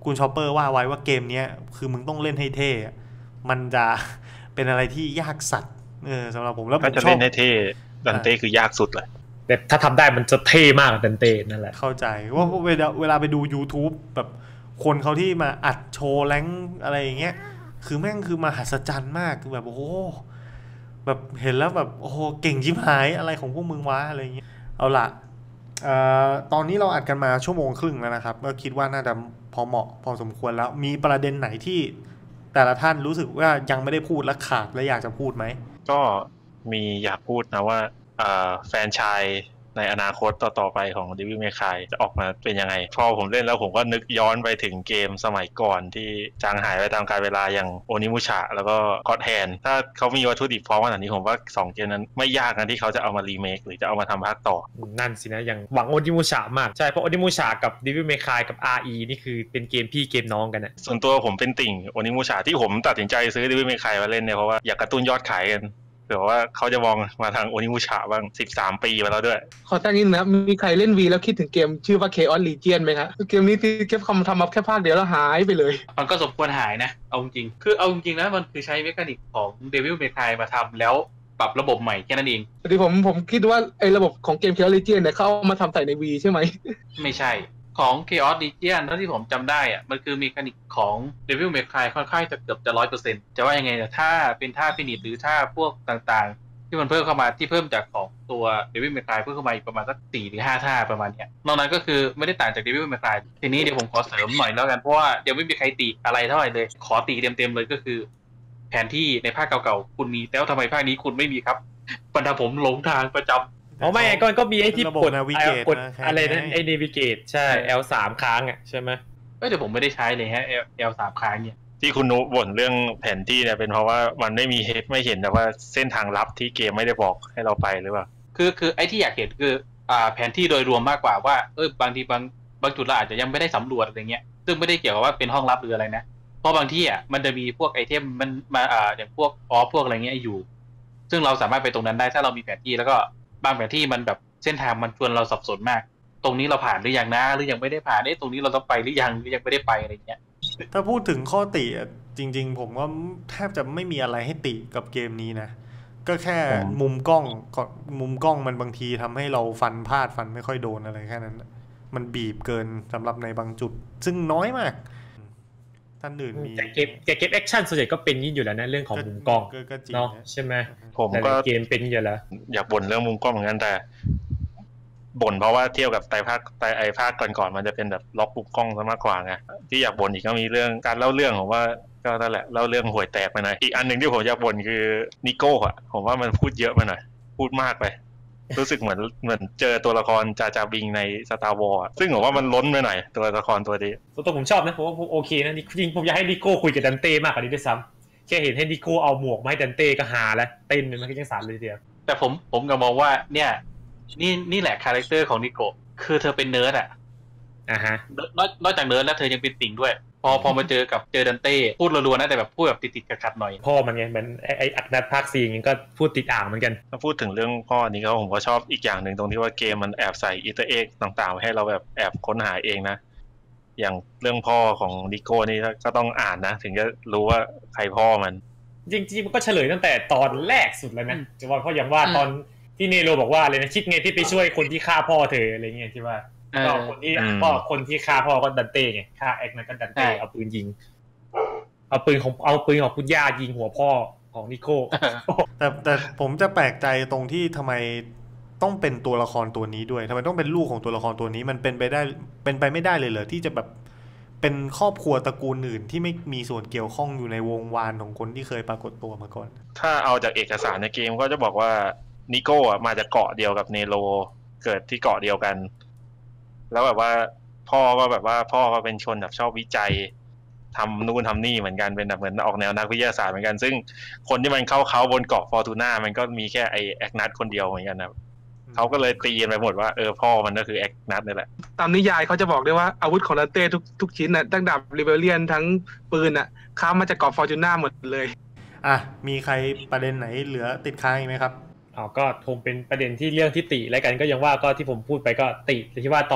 คุณชอปเปอร์ว่าไว้ว่าเกมนี้คือมึงต้องเล่นให้เท่มันจะเป็นอะไรที่ยากสัตว์เออสำหรับผมแล้วผมชอบถ้าจะเล่นให้เท่ดันเต้คือยากสุดเลยแต่ถ้าทำได้มันจะเท่มากดันเต้นั่นแหละเข้าใจว่าเวลาเวลาไปดู YouTube แบบคนเขาที่มาอัดโชว์แรงอะไรอย่างเงี้ยคือแม่งคือมหัศจรรย์มากคือแบบโอ้โหแบบเห็นแล้วแบบโอ้โหเก่งชิบหายอะไรของพวกมึงวะอะไรอย่างเงี้ยเอาล่ะเอ่อตอนนี้เราอัดกันมาชั่วโมงครึ่งแล้วนะครับก็คิดว่าน่าจะพอเหมาะพอสมควรแล้วมีประเด็นไหนที่แต่ละท่านรู้สึกว่ายังไม่ได้พูดและขาดและอยากจะพูดไหมก็มีอยากพูดนะว่าแฟรนไชส์ในอนาคตต่อๆไปของ Devil May Cry จะออกมาเป็นยังไงพอผมเล่นแล้วผมก็นึกย้อนไปถึงเกมสมัยก่อนที่จางหายไปตามกาลเวลาอย่างโอนิมุชะแล้วก็ก็อดแฮนถ้าเขามีวัตถุดิบพร้อมขนาดนี้ผมว่าสองเกมนั้นไม่ยากนะที่เขาจะเอามารีเมคหรือจะเอามาทำภาคต่อนั่นสินะอย่างหวังโอนิมุชะมากใช่เพราะโอนิมุชะกับ Devil May Cry กับ อาร์ อี นี่คือเป็นเกมพี่เกมน้องกันนะส่วนตัวผมเป็นติ่งโอนิมุชะที่ผมตัดสินใจซื้อ Devil May Cry มาเล่นเนี่ยเพราะว่าอยากกระตุ้นยอดขายกันเผื่อว่าเขาจะมองมาทางโอนิมุชะบ้างสิบสามปีมาแล้วด้วยขอแจ้งนิดนะมีใครเล่น V แล้วคิดถึงเกมชื่อว่า Chaos Legion มั้ยครับเกมนี้ที่เก็บคำทำมาแค่ภาคเดียวแล้วหายไปเลยมันก็สมควรหายนะเอาจริงคือเอาจริงๆนะมันคือใช้เมคานิกของ Devil May Cry มาทำแล้วปรับระบบใหม่แค่นั้นเองที่ผมผมคิดว่าไอ้ระบบของเกม Chaos Legion เนี่ยเขาเอามาทำใส่ใน V ใช่ไหมไม่ใช่ของ Chaos Legion เท่าที่ผมจำได้อะมันคือเมคานิกของ Devil May Cry ค่อนข้างจะเกือบจะ ร้อยเปอร์เซ็นต์ จะว่ายังไงแต่ถ้าเป็นท่าฟินิชหรือท่าพวกต่างๆที่มันเพิ่มเข้ามาที่เพิ่มจากของตัว Devil May Cry เพิ่มเข้ามาอีกประมาณสักสี่หรือห้าท่าประมาณเนี้ยนอกนั้นก็คือไม่ได้ต่างจาก Devil May Cry ทีนี้เดี๋ยวผมขอเสริมหน่อยแล้วกันเพราะว่าเดี๋ยวไม่มีใครติอะไรเท่าไหร่เลยขอติเต็มๆเลยก็คือแผนที่ในภาคเก่าๆคุณมีแล้วทำไมภาคนี้คุณไม่มีครับบรรดาผมหลงทางประจำอ๋อไม่ก็ก็มีไอ้ที่กดกดอะไรนะไอ้ Navigate ใช่ แอล สาม ค้างอ่ะใช่ไหมเอ้ยเดี๋ยวผมไม่ได้ใช้เลยฮะ แอล สาม ค้างเนี่ยที่คุณนุบ่นเรื่องแผนที่เนี่ยเป็นเพราะว่ามันไม่มีไม่เห็นแต่ว่าเส้นทางลับที่เกมไม่ได้บอกให้เราไปหรือเปล่าคือคือไอ้ที่อยากเห็นคืออ่าแผนที่โดยรวมมากกว่าว่าเออบางทีบางบางจุดเราอาจจะยังไม่ได้สำรวจอะไรเงี้ยซึ่งไม่ได้เกี่ยวกับว่าเป็นห้องลับหรืออะไรนะเพราะบางที่อ่ะมันจะมีพวกไอเทมมันมาอ่าอย่างพวกออฟพวกอะไรเงี้ยอยู่ซึ่งเราสามารถไปตรงนั้นได้ถ้าเรามีแผนที่แล้วก็บางแผนที่มันแบบเส้นทางมันชวนเราสับสนมากตรงนี้เราผ่านหรือยังนะหรือยังไม่ได้ผ่านเอ๊ะตรงนี้เราต้องไปหรือยังหรือยังไม่ได้ไปอะไรเงี้ยถ้าพูดถึงข้อติจริงๆผมก็แทบจะไม่มีอะไรให้ติกับเกมนี้นะก็แค่มุมกล้องมุมกล้องมันบางทีทำให้เราฟันพลาดฟันไม่ค่อยโดนอะไรแค่นั้นมันบีบเกินสำหรับในบางจุดซึ่งน้อยมากท่านอื่นมีแต่เกมแต่เกมแอคชั่นส่วนใหญ่ก็เป็นนี้อยู่แล้วนะเรื่องของมุมกล้องเนาะใช่ไหมผมก็เกมเป็นอยู่แล้วอยากบ่นเรื่องมุมกล้องเหมือนกันแต่บ่นเพราะว่าเทียบกับไตรภาคไตรไอภาคก่อนๆมันจะเป็นแบบล็อกมุมกล้องซะมากกว่าไงที่อยากบ่นอีกก็มีเรื่องการเล่าเรื่องของว่าก็นั่นแหละเล่าเรื่องห่วยแตกไปหน่อยอีกอันนึงที่ผมอยากบ่นคือนิโก้อ่ะผมว่ามันพูดเยอะไปหน่อยพูดมากไปรู้สึกเหมือนเหมือนเจอตัวละครจาจาบิงใน Star Wars ซึ่งผมว่ามันล้นไปหน่อยตัวละครตัวนี้ตัวผมชอบนะผมว่าผมโอเคนะจริงผมอยากให้นิโก้คุยกับดันเต้มากกว่านี้ด้วยซ้ำแค่เห็นให้นิโก้เอาหมวกมาให้ดันเต้ก็ฮาแล้วเต้นมันก็ยังสารเลยเดียวแต่ผมผมก็มองว่าเนี่ยนี่นี่แหละคาแรคเตอร์ของนิโก้คือเธอเป็นเนิร์ดอ่ะอ่าฮะนอกนอกจากเนิร์ดแล้วเธอยังเป็นติ่งด้วยพอพอมาเจอกับเจอดันเต้พูดรัวๆนะแต่แบบพูดแบบติดๆขัดๆหน่อยพ่อมันไงเหมือนไอ้อักนัดภาคสี่อย่างงี้ก็พูดติดอ่างเหมือนกันถ้าพูดถึงเรื่องพ่อนี้ก็ผมก็ชอบอีกอย่างหนึ่งตรงที่ว่าเกมมันแอบใส่อีสเตอร์เอ็กต่างๆให้เราแบบแอบค้นหาเองนะอย่างเรื่องพ่อของนิโก้นี่ก็ต้องอ่านนะถึงจะรู้ว่าใครพ่อมันจริงๆมันก็เฉลยตั้งแต่ตอนแรกสุดแล้วนะจะว่าเพราะอย่างว่าตอนที่เนโรบอกว่าเลยนะคิดไงที่ไปช่วยคนที่ฆ่าพ่อเธออะไรเงี้ยที่ว่าก็คนที่พ่อคนที่ฆ่าพ่อก็ดันเต้ไงฆ่าแอ็กนั่นก็ดันเต้เอาปืนยิงเอาปืนของเอาปืนของคุณย่ายิงหัวพ่อของนิโก้แต่แต่ผมจะแปลกใจตรงที่ทำไมต้องเป็นตัวละครตัวนี้ด้วยทำไมต้องเป็นลูกของตัวละครตัวนี้มันเป็นไปได้เป็นไปไม่ได้เลยเหรอที่จะแบบเป็นครอบครัวตระกูลอื่นที่ไม่มีส่วนเกี่ยวข้องอยู่ในวงวานของคนที่เคยปรากฏตัวมาก่อนถ้าเอาจากเอกสารในเกมก็จะบอกว่านิโก้อ่ะมาจากเกาะเดียวกับเนโรเกิดที่เกาะเดียวกันแล้วแบบว่าพ่อก็แบบว่าพ่อก็เป็นคนแบบชอบวิจัยทำนู่นทำนี่เหมือนกันเป็นแบบเหมือนออกแนวนักวิทยาศาสตร์เหมือนกันซึ่งคนที่มันเข้าเขาบนเกาะฟอร์ตูน่ามันก็มีแค่ไอแอกนัทคนเดียวเหมือนกันนะเขาก็เลยตีกันไปหมดว่าเออพ่อมันก็คือแอกนัทนี่แหละตามนิยายเขาจะบอกด้วยว่าอาวุธของดันเต้ทุกทุกชิ้นน่ะตั้งดาบริเบเลียนทั้งปืนน่ะค้ามาจากเกาะฟอร์ตูน่าหมดเลยอ่ะมีใครประเด็นไหนเหลือติดค้างอีกไหมครับอ๋อก็คงเป็นประเด็นที่เรื่องที่ติแล้วกันก็ยังว่าก็ที่ผมพูดไปก็ติที่ว่าตอน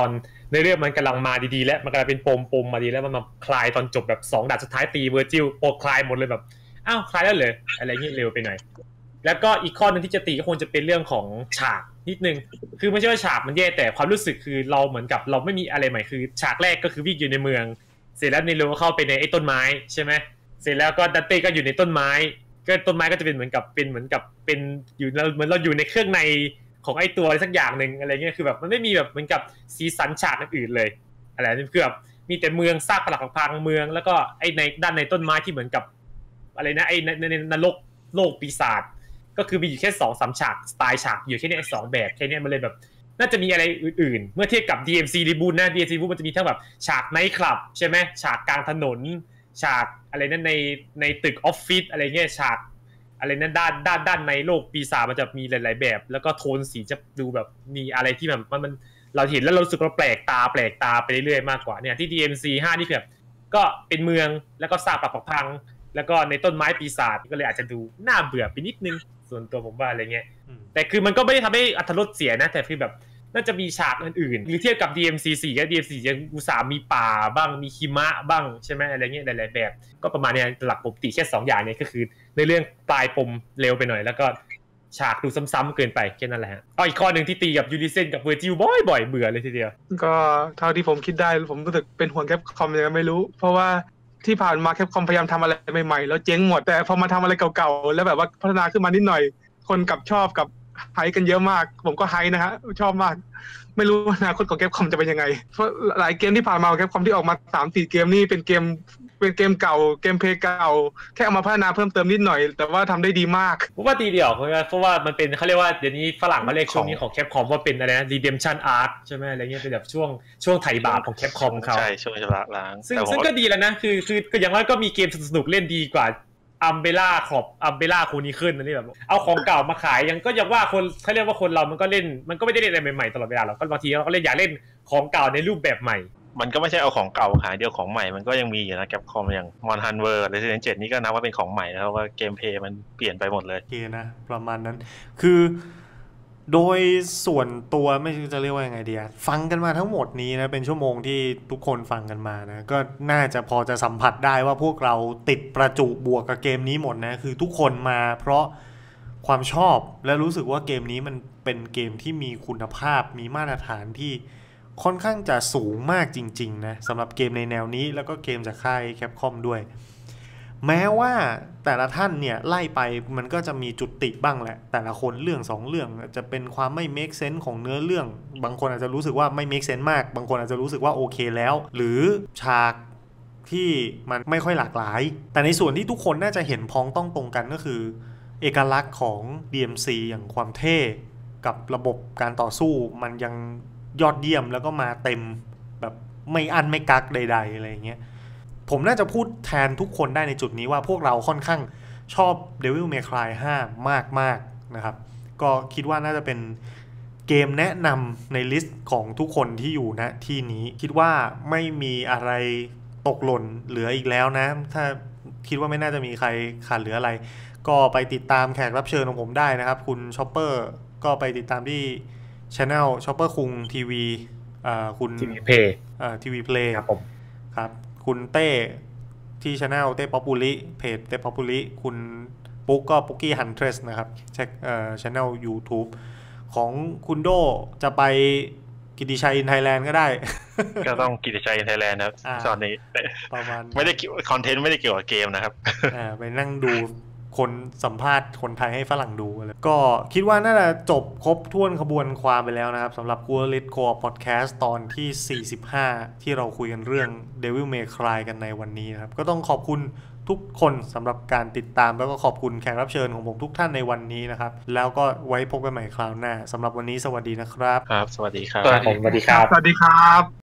ในเรื่องมันกำลังมาดีๆแล้วมันกำลังเป็นปมปมมาดีแล้วมันมาคลายตอนจบแบบสองด่านสุดท้ายตีเวอร์จิลโปคลายหมดเลยแบบอ้าวคลายแล้วเหรออะไรเงี้ยเร็วไปหน่อยแล้วก็อีกข้อนึงที่จะตีก็คงจะเป็นเรื่องของฉากนิดนึงคือไม่ใช่ว่าฉากมันแย่แต่ความรู้สึกคือเราเหมือนกับเราไม่มีอะไรใหม่คือฉากแรกก็คือวิ่งอยู่ในเมืองเสร็จแล้วเนโรก็เข้าไปในไอ้ต้นไม้ใช่ไหมเสร็จแล้วก็ดันเต้ก็อยู่ในต้นไม้ก็ต้นไม้ก็จะเป็นเหมือนกับเป็นเหมือนกับเป็นอยู่เหมือนเราอยู่ในเครื่องในของไอ้ตัวอะไรสักอย่างนึงอะไรเงี้ยคือแบบมันไม่มีแบบเหมือนกับสีสันฉากอื่นเลยอะไรนี่คือแบบมีแต่เมืองซากปรักหักพังเมืองแล้วก็ไอ้ในด้านในต้นไม้ที่เหมือนกับอะไรนะไอ้ในนรกโลกปีศาจก็คือมีอยู่แค่สองสามฉากสไตล์ฉากอยู่แค่นี้สองแบบแค่นี้มันเลยแบบน่าจะมีอะไรอื่นๆเมื่อเทียบกับ ดี เอ็ม ซี Reboot นะ ดี เอ็ม ซี Reboot มันจะมีทั้งแบบฉากไนท์คลับใช่ไหมฉากกลางถนนฉากอะไรนั่นในในตึกออฟฟิศอะไรเงี้ยฉากอะไรนั่นด้านด้านด้านในโลกปีศาจมันจะมีหลายๆแบบแล้วก็โทนสีจะดูแบบมีอะไรที่แบบมันมันเราเห็นแล้วเรารู้สึกว่าแปลกตาแปลกตาไปเรื่อยๆมากกว่าเนี่ยที่ ดี เอ็ม ซี ห้านี่คือแบบก็เป็นเมืองแล้วก็ซากปรักหักพังแล้วก็ในต้นไม้ปีศาจก็เลยอาจจะดูน่าเบื่อไปนิดนึงส่วนตัวผมว่าอะไรเงี้ยแต่คือมันก็ไม่ได้ทำให้อรรถรสเสียนะแต่คือแบบน่าจะมีฉากอื่นๆหรือเทียบกับ ดี เอ็ม ซี สี่ก็ ดี เอ็ม ซี สี่ยังอุตส่าห์มีป่าบ้างมีหิมะบ้างใช่ไหมอะไรเงี้ยหลายๆแบบก็ประมาณนี้หลักปกติแค่สองอย่างนี้ก็คือในเรื่องปลายปมเร็วไปหน่อยแล้วก็ฉากดูซ้ำๆเกินไปแค่นั้นแหละฮะอ๋ออีกข้อหนึ่งที่ตีกับยูนิเซนกับเวอร์จิลบ่อยๆเบื่อเลยทีเดียวก็เท่าที่ผมคิดได้ผมรู้สึกเป็นห่วงแคปคอมยังไงไม่รู้เพราะว่าที่ผ่านมาแคปคอมพยายามทำอะไรใหม่ๆแล้วเจ๊งหมดแต่พอมาทำอะไรเก่าๆแล้วแบบว่าพัฒนาขึ้นมานิดหน่อยคนกลับชอบกับไฮกันเยอะมากผมก็ไฮนะฮะชอบมากไม่รู้อนาคตของแคปคอมจะเป็นยังไงเพราะหลายเกมที่ผ่านมาแคปคอมที่ออกมา สามสี่ เกมนี่เป็นเกมเป็นเกมเก่าเกมเพลย์เก่าแค่เอามาพัฒนาเพิ่มเติมนิดหน่อยแต่ว่าทำได้ดีมากผมว่าดีเดียวเพราะว่ามันเป็นเขาเรียกว่าเดี๋ยวนี้ฝรั่งเขาเรียกช่วงนี้ของแคปคอมว่าเป็นอะไรนะ redemption arc ใช่ไหมอะไรเงี้ยเป็นแบบช่วงช่วงไถ่บาปของแคปคอมเขาใช่ช่วงชำระล้างซึ่งซึ่งก็ดีแล้วนะคือคือคืออย่างน้อยก็มีเกมสนุกเล่นดีกว่าอัมเบล่าขอบอัมเบล่าคูนี้ขึ้นนะนี่แบบเอาของเก่ามาขายยังก็ยังว่าคนเขาเรียกว่าคนเรามันก็เล่นมันก็ไม่ได้เล่นอะไรใหม่ๆตลอดเวลาหรอกก็บางทีเราก็เล่นอยากเล่นของเก่าในรูปแบบใหม่มันก็ไม่ใช่เอาของเก่าขายเดียวของใหม่มันก็ยังมีอยู่นะแคปคอมอย่าง Monster Hunter Resident เจ็ดนี่ก็นับว่าเป็นของใหม่นะครับว่าเกมเพลย์มันเปลี่ยนไปหมดเลยโอเคนะประมาณนั้นคือโดยส่วนตัวไม่รู้จะเรียกว่ายังไงดีอะฟังกันมาทั้งหมดนี้นะเป็นชั่วโมงที่ทุกคนฟังกันมานะก็น่าจะพอจะสัมผัสได้ว่าพวกเราติดประจุบวกกับเกมนี้หมดนะคือทุกคนมาเพราะความชอบและรู้สึกว่าเกมนี้มันเป็นเกมที่มีคุณภาพมีมาตรฐานที่ค่อนข้างจะสูงมากจริงๆนะสำหรับเกมในแนวนี้แล้วก็เกมจากค่าย Capcom ด้วยแม้ว่าแต่ละท่านเนี่ยไล่ไปมันก็จะมีจุดติบ้างแหละแต่ละคนเรื่องสองเรื่องจะเป็นความไม่ make sense ของเนื้อเรื่องบางคนอาจจะรู้สึกว่าไม่ make sense มากบางคนอาจจะรู้สึกว่าโอเคแล้วหรือฉากที่มันไม่ค่อยหลากหลายแต่ในส่วนที่ทุกคนน่าจะเห็นพ้องต้องตรงกันก็คือเอกลักษณ์ของ ดี เอ็ม ซี อย่างความเท่กับระบบการต่อสู้มันยังยอดเยี่ยมแล้วก็มาเต็มแบบไม่อันไม่กักใดๆอะไรอย่างเงี้ยผมน่าจะพูดแทนทุกคนได้ในจุดนี้ว่าพวกเราค่อนข้างชอบ Devil May Cry ห้ามากๆนะครับก็คิดว่าน่าจะเป็นเกมแนะนำในลิสต์ของทุกคนที่อยู่ณที่นี้คิดว่าไม่มีอะไรตกหล่นเหลืออีกแล้วนะถ้าคิดว่าไม่น่าจะมีใครขาดเหลืออะไรก็ไปติดตามแขกรับเชิญของผมได้นะครับคุณช็อปเปอร์ก็ไปติดตามที่Channel Chopper คุงทีวีอ่าคุณที วี Play อ่า ที วี Play ครับผมครับคุณเต้ที่ Channel เต้ป๊อปปูลิเพจเต้ป๊อปปูลิคุณปุ๊กก็ปุ๊กกี้ฮันเทรสนะครับเช็คเอ่อ Channel YouTube ของคุณโดจะไปกิติชัยอินไทยแลนด์ก็ได้ก็ต้องกิติชัยอินไทยแลนด์ครับตอนนี้ประมาณไม่ได้คอนเทนต์ไม่ได้เกี่ยวกับเกมนะครับอ่าไปนั่งดูคนสัมภาษณ์คนไทยให้ฝรั่งดูเลยก็คิดว่าน่าจะจบครบถ้วนขบวนความไปแล้วนะครับสำหรับ Guerrilla Co-op Podcast ตอนที่สี่สิบห้าที่เราคุยกันเรื่อง Devil May Cry กันในวันนี้นะครับก็ต้องขอบคุณทุกคนสำหรับการติดตามแล้วก็ขอบคุณแขกรับเชิญของผมทุกท่านในวันนี้นะครับแล้วก็ไว้พบกันใหม่คราวหน้าสำหรับวันนี้สวัสดีนะครับครับสวัสดีครับสวัสดีครับสวัสดีครับ